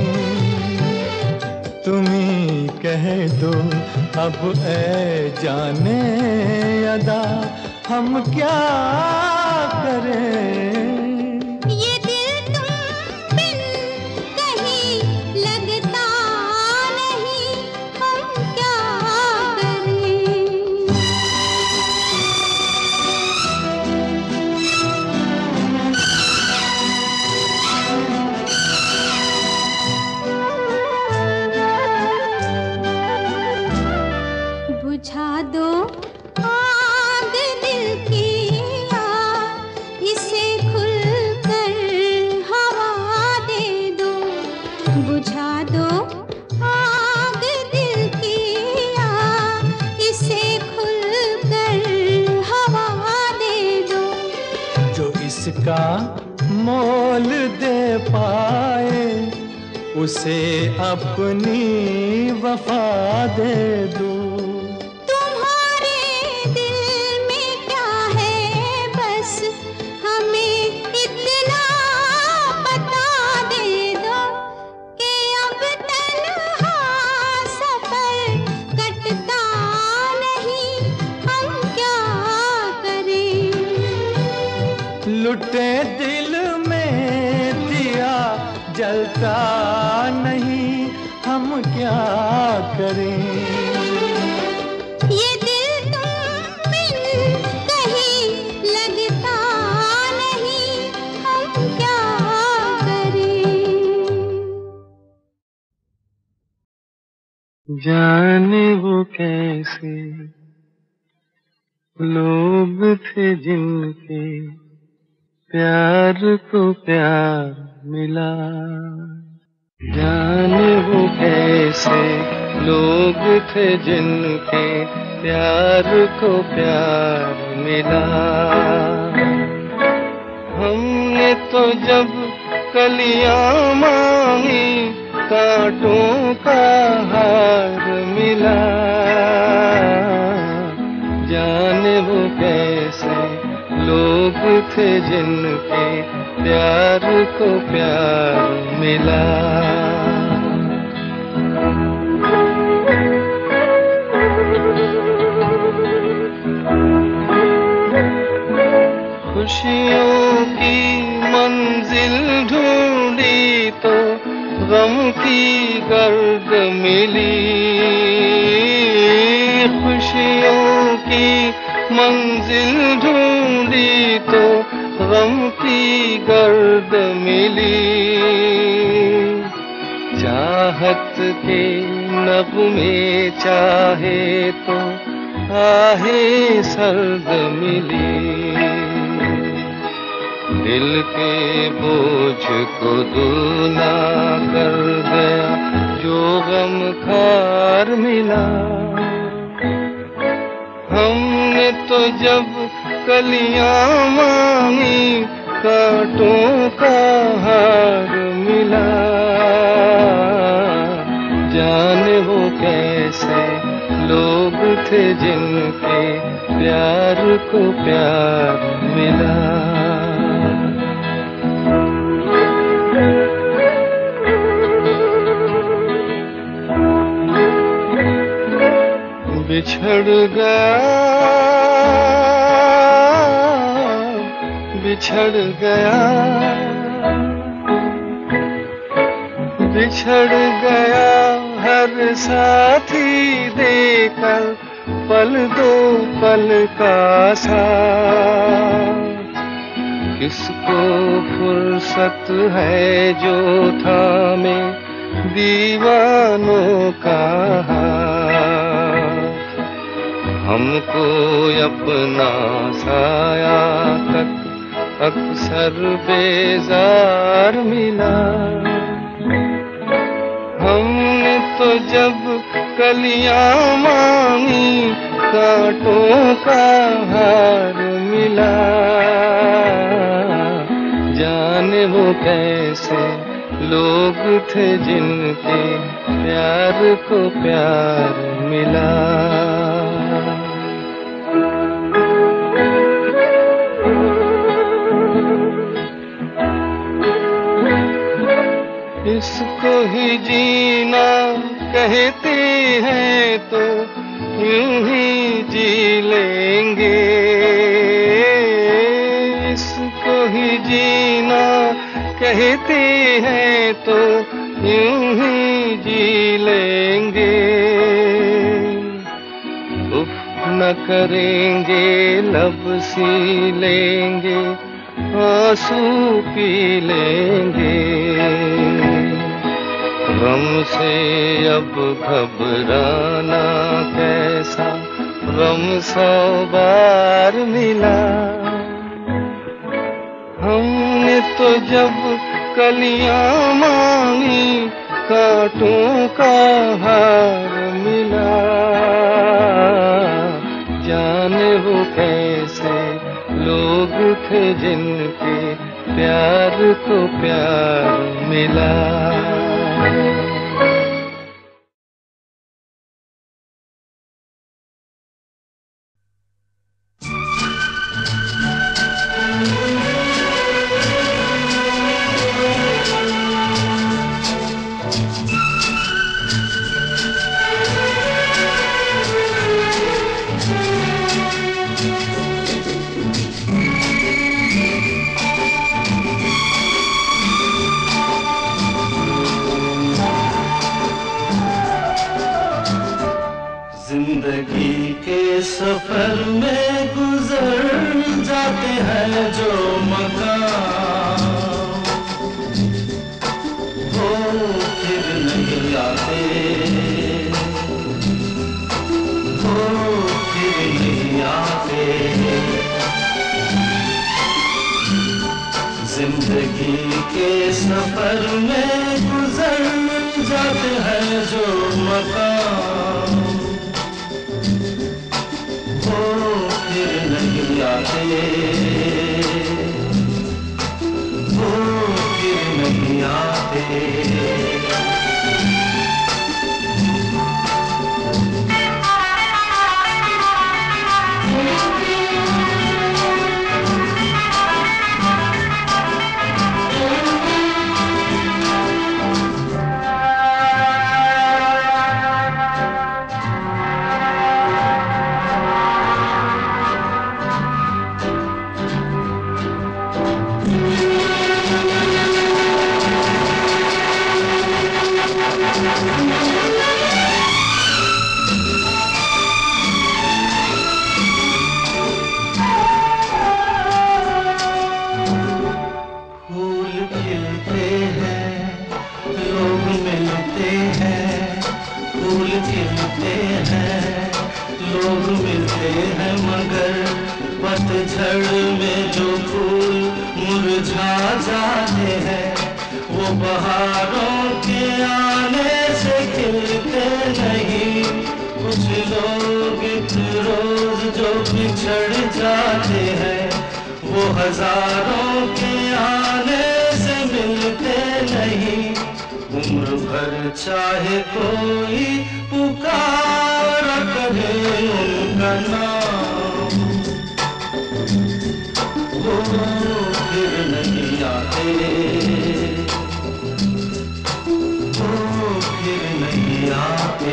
S6: तुम्ही कह दो अब ऐ जाने अदा, हम क्या करें?
S3: ये दिल तुम बिन कहीं लगता नहीं, हम क्या करें? बुझा दो आग दिल की, इसे खुलकर हवा दे दो। बुझा दो आग दिल की, इसे खुलकर हवा दे दो।
S6: जो इसका मोल दे पाए उसे अपनी वफा दे दो।
S3: तुम्हारे दिल में क्या है बस हमें इतना बता दे दो कि अब तन्हा सफर कटता नहीं, हम क्या करें?
S6: लुटे दिल में दिया जलता नहीं, हम क्या करें?
S3: ये दिल तुम बिन कहीं लगता नहीं, हम क्या करें?
S7: जाने वो कैसे लोग थे जिनके प्यार को प्यार मिला। जाने वो कैसे लोग थे जिनके प्यार को प्यार मिला। हमने तो जब कलियां मांगी कांटों का हार मिला। जाने वो कैसे लोग थे जिनके प्यार को प्यार मिला। खुशियों की मंजिल ढूंढी तो गम की गर्द मिली। खुशियों की मंजिल ढूंढी तो गम की गर्द मिली। चाहत के नगमे चाहे तो आहे सर्द मिली। दिल के बोझ को दूना कर गया जो गम खार मिला। हमने तो जब कलियां मांगी कांटों का हार मिला। जाने वो कैसे लोग थे जिनके प्यार को प्यार मिला। बिछड़ गया बिछड़ गया बिछड़ गया हर साथी देकर पल दो पल का साथ। किसको फुर्सत है जो थामे दीवानों का हाथ। हमको अपना साया तक अक्सर बेजार मिला। हमने तो जब कलियां मांगी कांटों का हार मिला। जाने वो कैसे लोग थे जिनके प्यार को प्यार मिला। इसको ही जीना कहते हैं तो यूं ही जी लेंगे। जीना कहती है तो यूं ही जी लेंगे। उफ न करेंगे लब सी लेंगे आंसू पी लेंगे। गम से अब घबराना कैसा, गम 100 बार मिला। हमने तो जब कलियां मांगी कांटों का हार मिला। जाने वो कैसे लोग थे जिनके प्यार को प्यार मिला।
S6: जिंदगी के सफर में गुजर जाते हैं जो मकाम, वो फिर नहीं आते, वो फिर नहीं आते। जिंदगी के सफर में गुजर जाते हैं जो मकाम, वो फिर नहीं आते, वो फिर नहीं आते। पतझड़ में जो फूल मुरझा जाते हैं, वो बहारों के आने से खिलते नहीं। कुछ लोग एक रोज जो बिछड़ जाते हैं, वो हजारों के आने से मिलते नहीं। उम्र भर चाहे कोई पुकारा करे उनका नाम, वो फिर नहीं आते, वो फिर नहीं आते।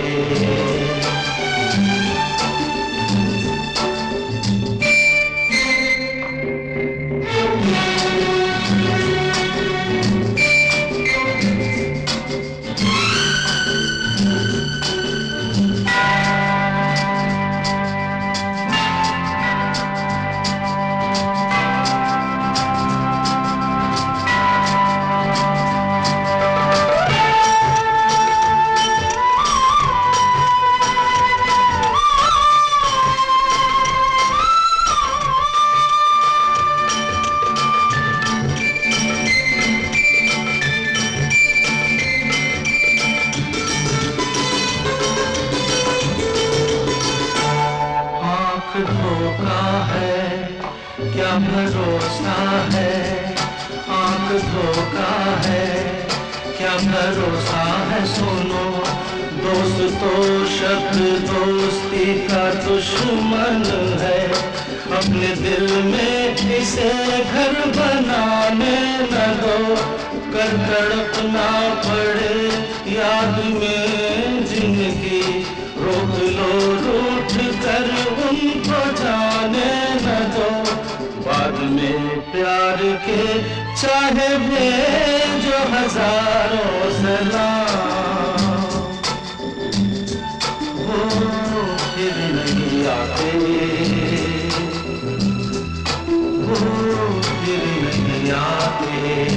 S6: धोखा है क्या भरोसा है, आंख धोखा है क्या भरोसा है। सुनो दोस्त तो शब्द दोस्ती का दुश्मन है, अपने दिल में इसे घर बनाने न दो। कर तड़पना पड़े याद में जिंदगी, रोक लो रूठ कर उनको जाने न दो। बाद में अपने प्यार के चाहे भेजो हजारों सलाम, वो फिर नहीं आते, वो फिर नहीं आते।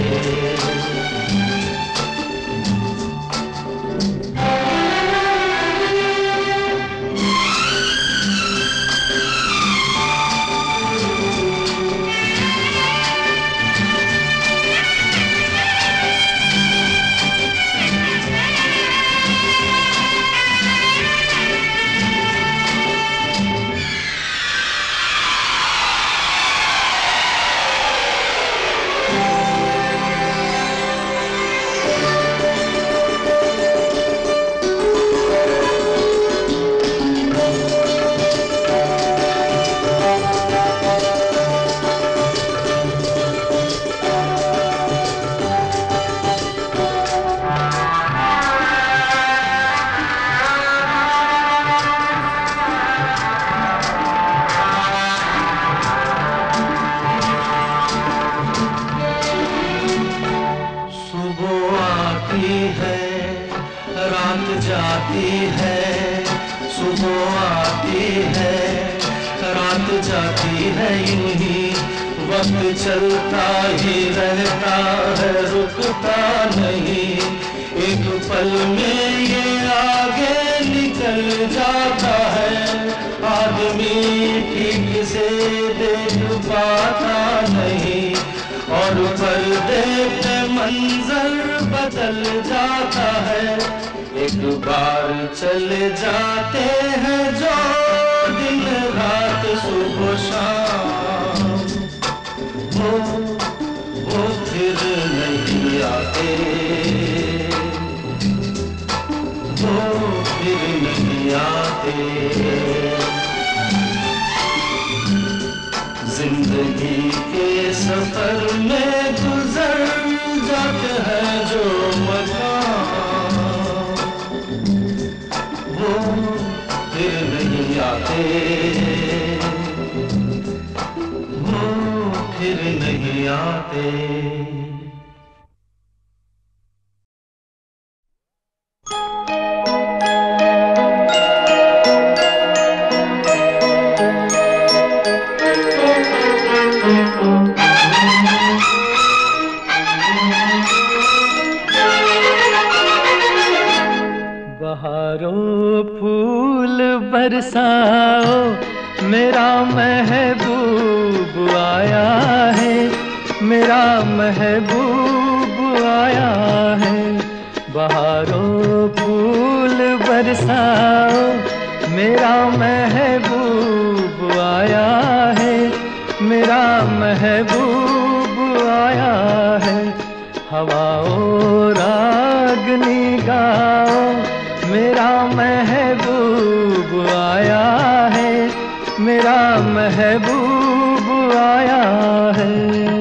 S6: चलता ही रहता है, रुकता नहीं, एक पल में ये आगे निकल जाता है। आदमी ठीक से देख पाता नहीं और पर्दे पे मंजर बदल जाता है। एक बार चले जाते हैं जो दिन रात सुबह शाम, वो फिर नहीं आते, वो फिर नहीं आते। जिंदगी के सफर में गुजर जाते हैं जो मकाम, वो फिर नहीं आते, फिर नहीं आते।
S2: बहारों फूल बरसाओ, मेरा महबूब आया है, मेरा महबूब आया है। बहारों फूल बरसाओ, मेरा महबूब आया है, मेरा महबूब आया है। हवाओं रागनी गाओ, मेरा महबूब आया है, मेरा महबूब आया है।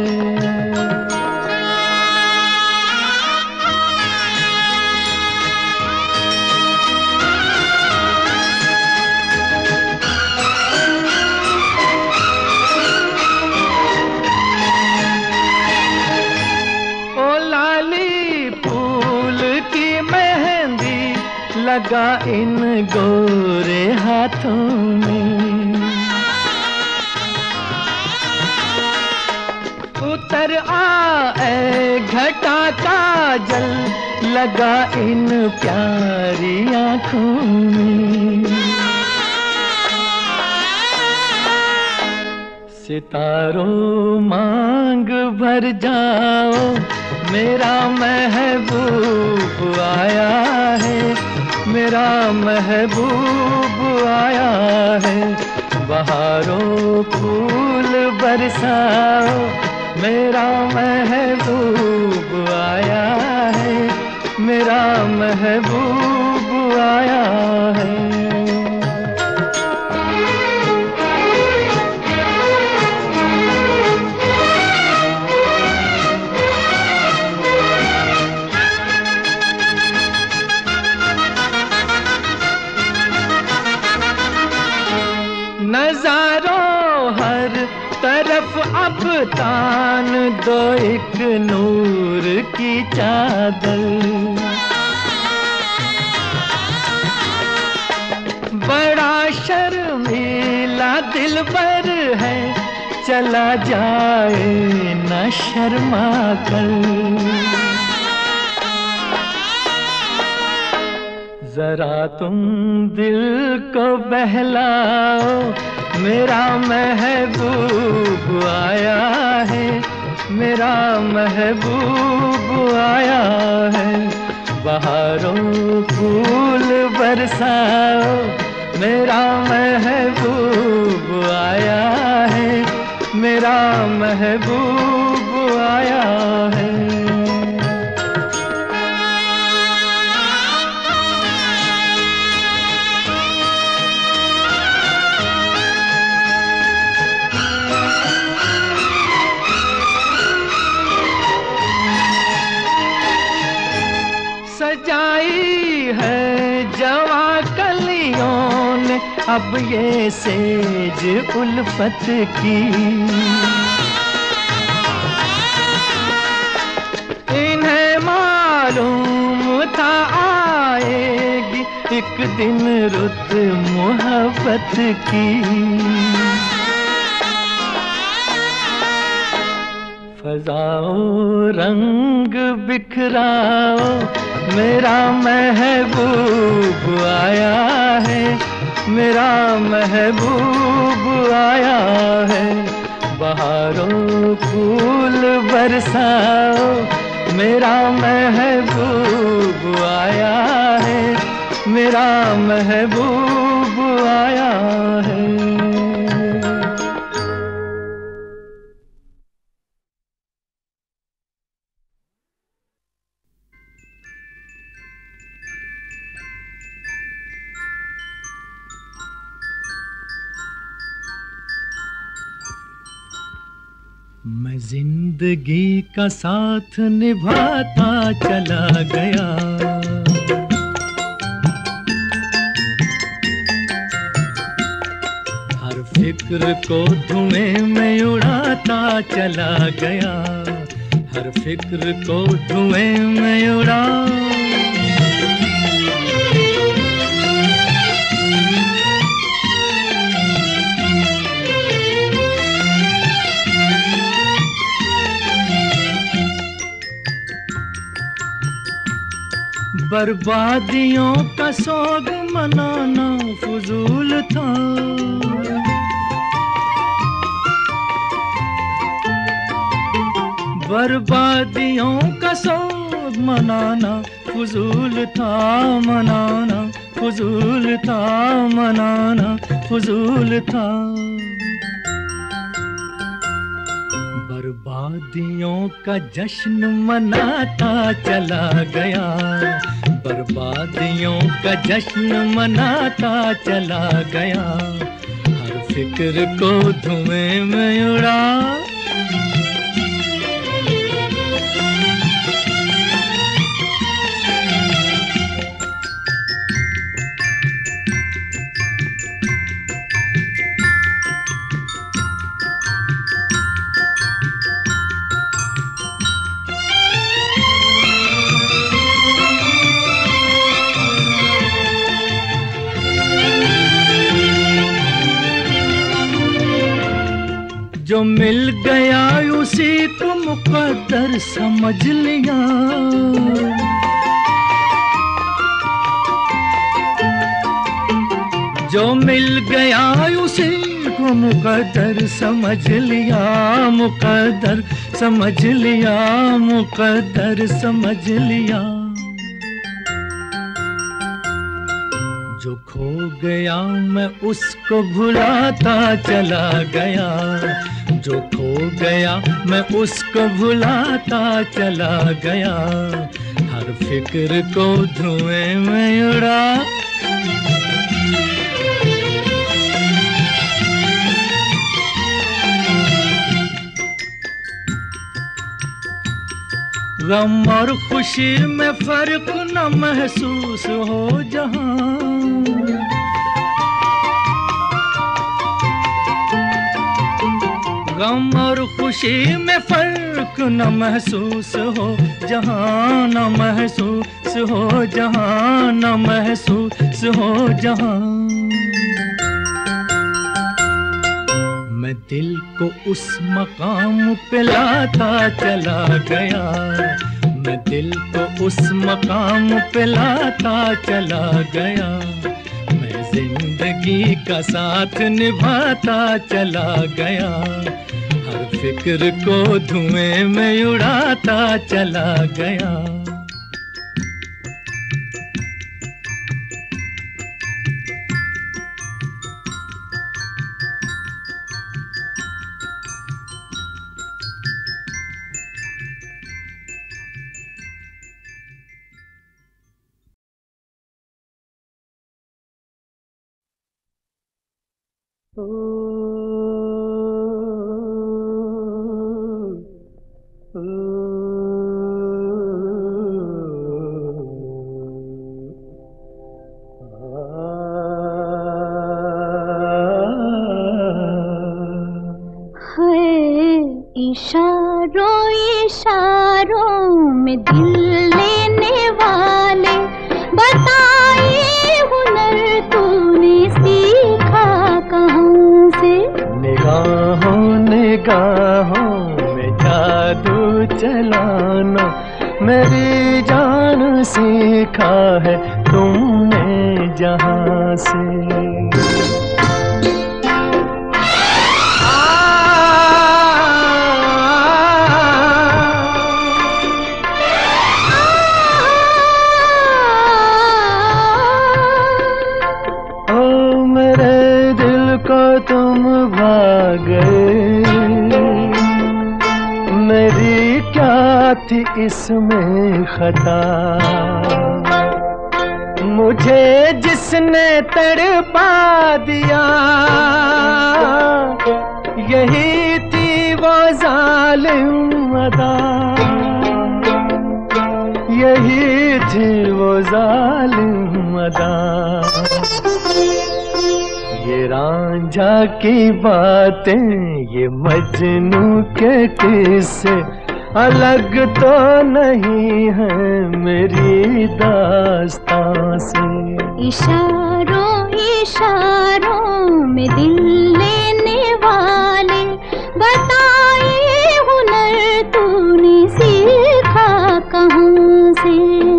S2: ओ लाली फूल की मेहंदी लगा इन गोरे हाथों में, उतर आए घटा का जल लगा इन प्यारी आँखों में। सितारों मांग भर जाओ, मेरा महबूब आया है, मेरा महबूब आया है। बहारों फूल बरसाओ, मेरा महबूब आया है, मेरा महबूब आया है। नजारों हर तरफ अब आप तान दो एक नूर की चादर। बड़ा शर्मीला दिलबर है, चला जाए न शर्मा कर। जरा तुम दिल को बहलाओ, मेरा महबूब आया है, मेरा महबूब आया है। बहारों फूल बरसाओ, मेरा महबूब आया है, मेरा महबूब आया है। सजाई है जवा कलियों ने अब ये सेज उल्फत की। इन्हें मालूम था आएगी एक दिन रुत मोहब्बत की। फजाओ रंग बिखराओ, मेरा महबूब आया है, मेरा महबूब आया है। बहारों फूल बरसाओ, मेरा महबूब आया है, मेरा महबूब आया है। मैं जिंदगी का साथ निभाता चला गया, हर फिक्र को धुएं में उड़ाता चला गया, हर फिक्र को धुएं में उड़ा। बर्बादियों का सोग मनाना फजूल था, बर्बादियों का सोग मनाना फजूल था, मनाना फजूल था, मनाना फजूल था। बर्बादियों का जश्न मनाता चला गया, बर्बादियों का जश्न मनाता चला गया, हर फिक्र को धुएं में उड़ा। जो मिल गया उसी को मुकद्दर समझ लिया, जो मिल गया उसी को मुकद्दर समझ लिया, मुकद्दर समझ लिया, मुकद्दर समझ लिया। जो खो गया मैं उसको भुलाता चला गया, जो खो गया मैं उसको भुलाता चला गया, हर फिक्र को धुएं में उड़ा। गम और खुशी में फर्क न महसूस हो जहां, गम और खुशी में फर्क न महसूस हो जहां, न महसूस हो जहां, न महसूस हो जहां। मैं दिल को उस मकाम पे लाता चला गया, मैं दिल को उस मकाम पे लाता चला गया। मैं जिंदगी का साथ निभाता चला गया, हर फिक्र को धुएं में उड़ाता चला गया।
S3: इशारों इशारों में दिल लेने वाले, बताइए हुनर तूने सीखा कहाँ से?
S2: निगाहों निगाहों में जादू चलाना मेरी जान सीखा है तुमने जहाँ से। तुम भाग गए, मेरी क्या थी इसमें खता? मुझे जिसने तड़पा दिया, यही थी वो जालिम अदा, यही थी वो जालिम अदा। ये रांझा की बातें, ये मजनू के किस्से अलग तो नहीं है मेरी दास्तां से।
S3: इशारों इशारों में दिल लेने वाले, बताइए हुनर तूने सीखा कहाँ से?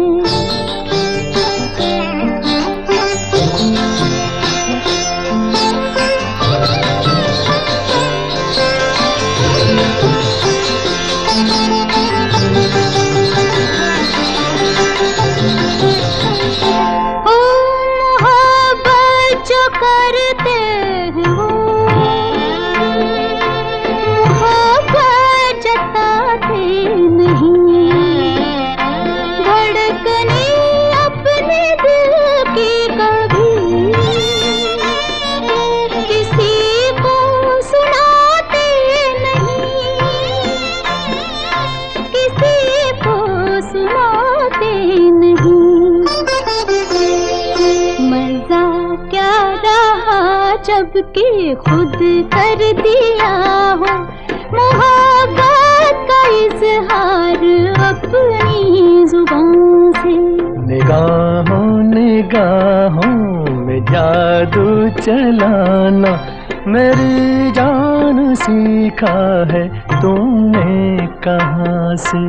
S3: जबकि खुद कर दिया हो मोहब्बत का इजहार अपनी जुबान से।
S2: निगाहों निगाहों में जादू चलाना मेरी जान सीखा है तुमने कहाँ से?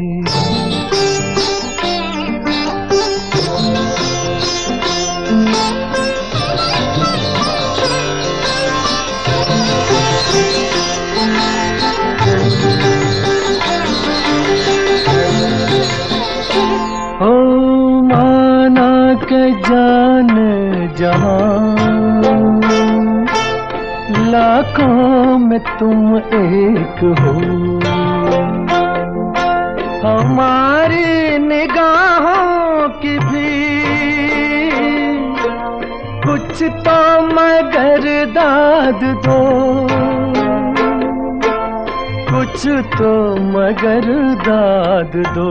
S2: जान जहां लाखों में तुम एक हो, हमारी निगाहों की भी कुछ तो मगर दाद दो, कुछ तो मगर दाद दो।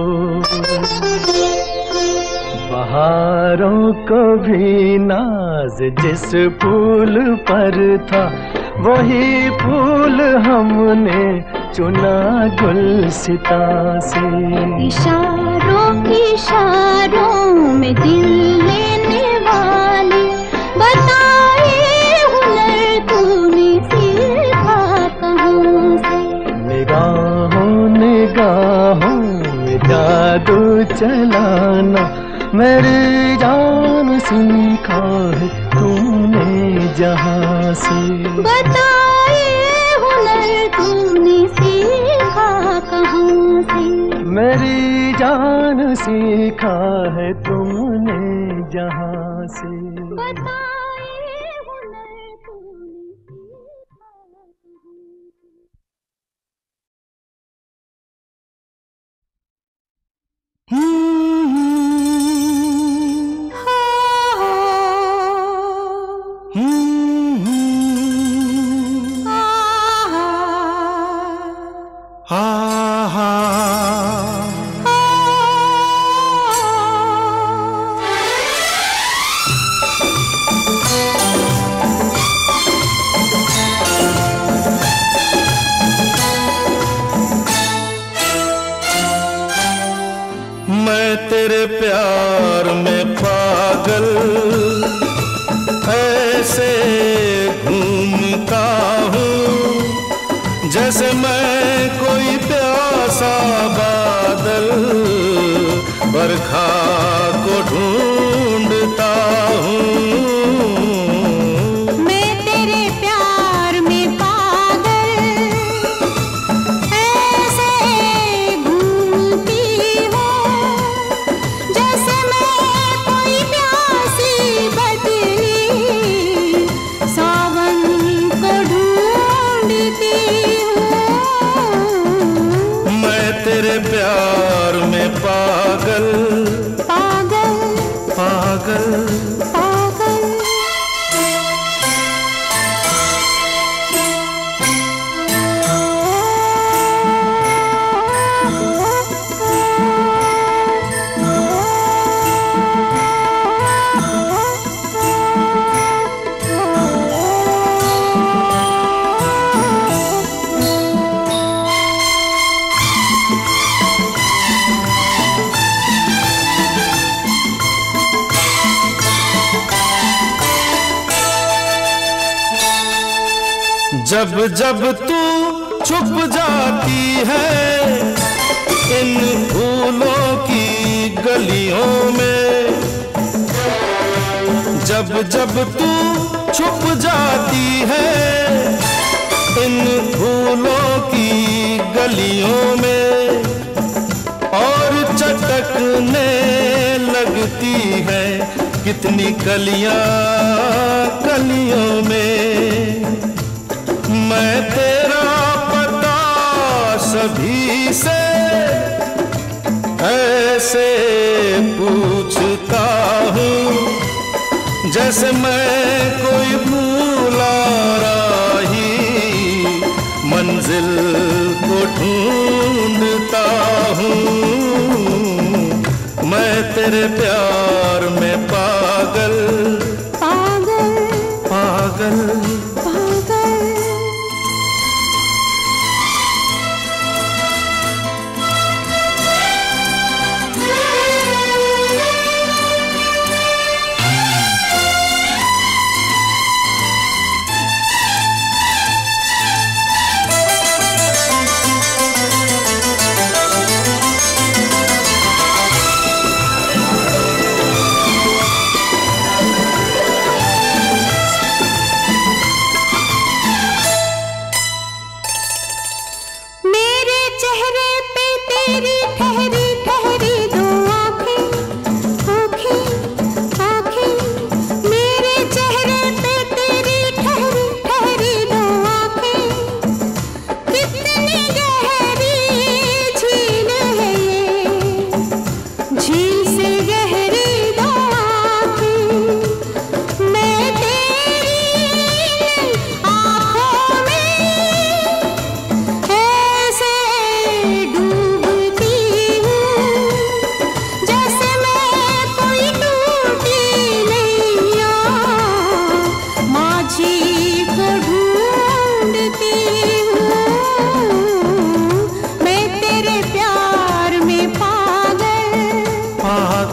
S2: बहारों को भी नाज जिस फूल पर था वही फूल हमने चुना गुलसिता से।
S3: इशारों इशारों में दिल लेने वाले बताए हुनर तूने सीखा कहाँ से।
S2: निगाहों निगाहों में जादू चलाना मेरी जान सीखा है तूने जहाँ से।
S3: बताए हुनर तूने सीखा कहाँ से।
S2: मेरी जान सीखा है तुमने जहाँ से।
S3: बताए हुनर तूने सीखा कहाँ
S6: मैं तेरे प्यार में पागल ऐसे घूमता हूँ जैसे मैं कोई प्यासा बादल बरखा को ढूंढता हूँ।
S3: मैं तेरे प्यार में पागल ऐसे घूमती हूँ जैसे मैं कोई प्यासी बदली सावन को ढूंढती हूँ।
S6: मैं तेरे प्यार में पागल
S3: पागल
S6: पागल
S3: पागल।
S6: जब जब तू छुप जाती है इन फूलों की गलियों में, जब जब तू छुप जाती है इन फूलों की गलियों में और चटकने लगती है कितनी कलियां कलियों में। मैं तेरा पता सभी से ऐसे पूछता हूँ जैसे मैं कोई भूला राही मंजिल को ढूंढता हूँ। मैं तेरे प्यार में पागल
S3: पागल
S6: पागल
S3: पागल।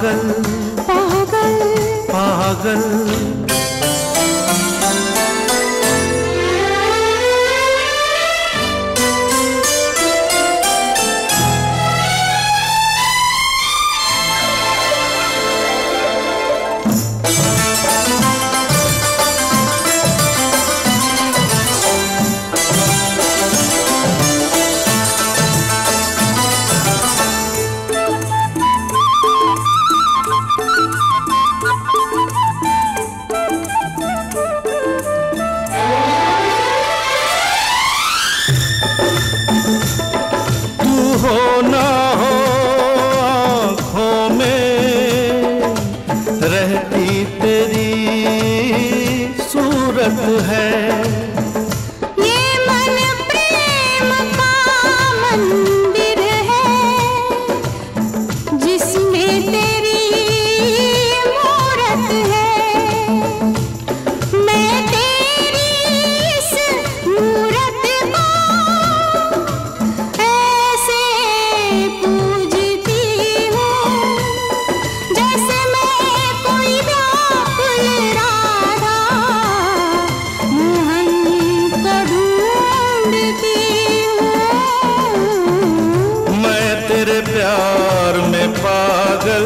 S6: पागल
S3: पागल
S6: पागल। हो ना हो आँखों में रहती तेरी सूरत है।
S3: ये मन प्रेम का मंदिर है जिसमें तेरी मूरत है। मैं तेरी इस मूरत को ऐसे पूजती हूँ जैसे मैं कोई व्याकुल राधा मोहन को ढूंढती हूँ।
S6: मैं तेरे प्यार में पागल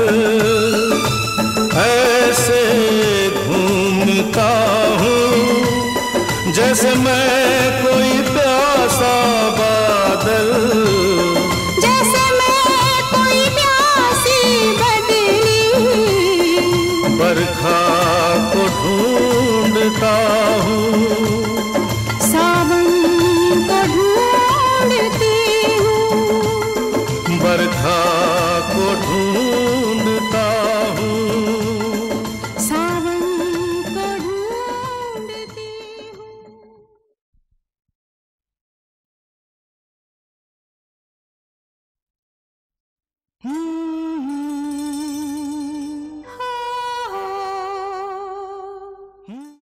S6: ऐसे घूमता हूँ जैसे मैं कोई प्यासा बादल।
S3: जैसे मैं कोई प्यासी बदली
S6: बरखा को ढूंढता हूँ।
S3: सावन को ढूंढती हूँ।
S6: बरखा को ढूंढता हूँ।
S3: सावन को ढूंढती हूँ।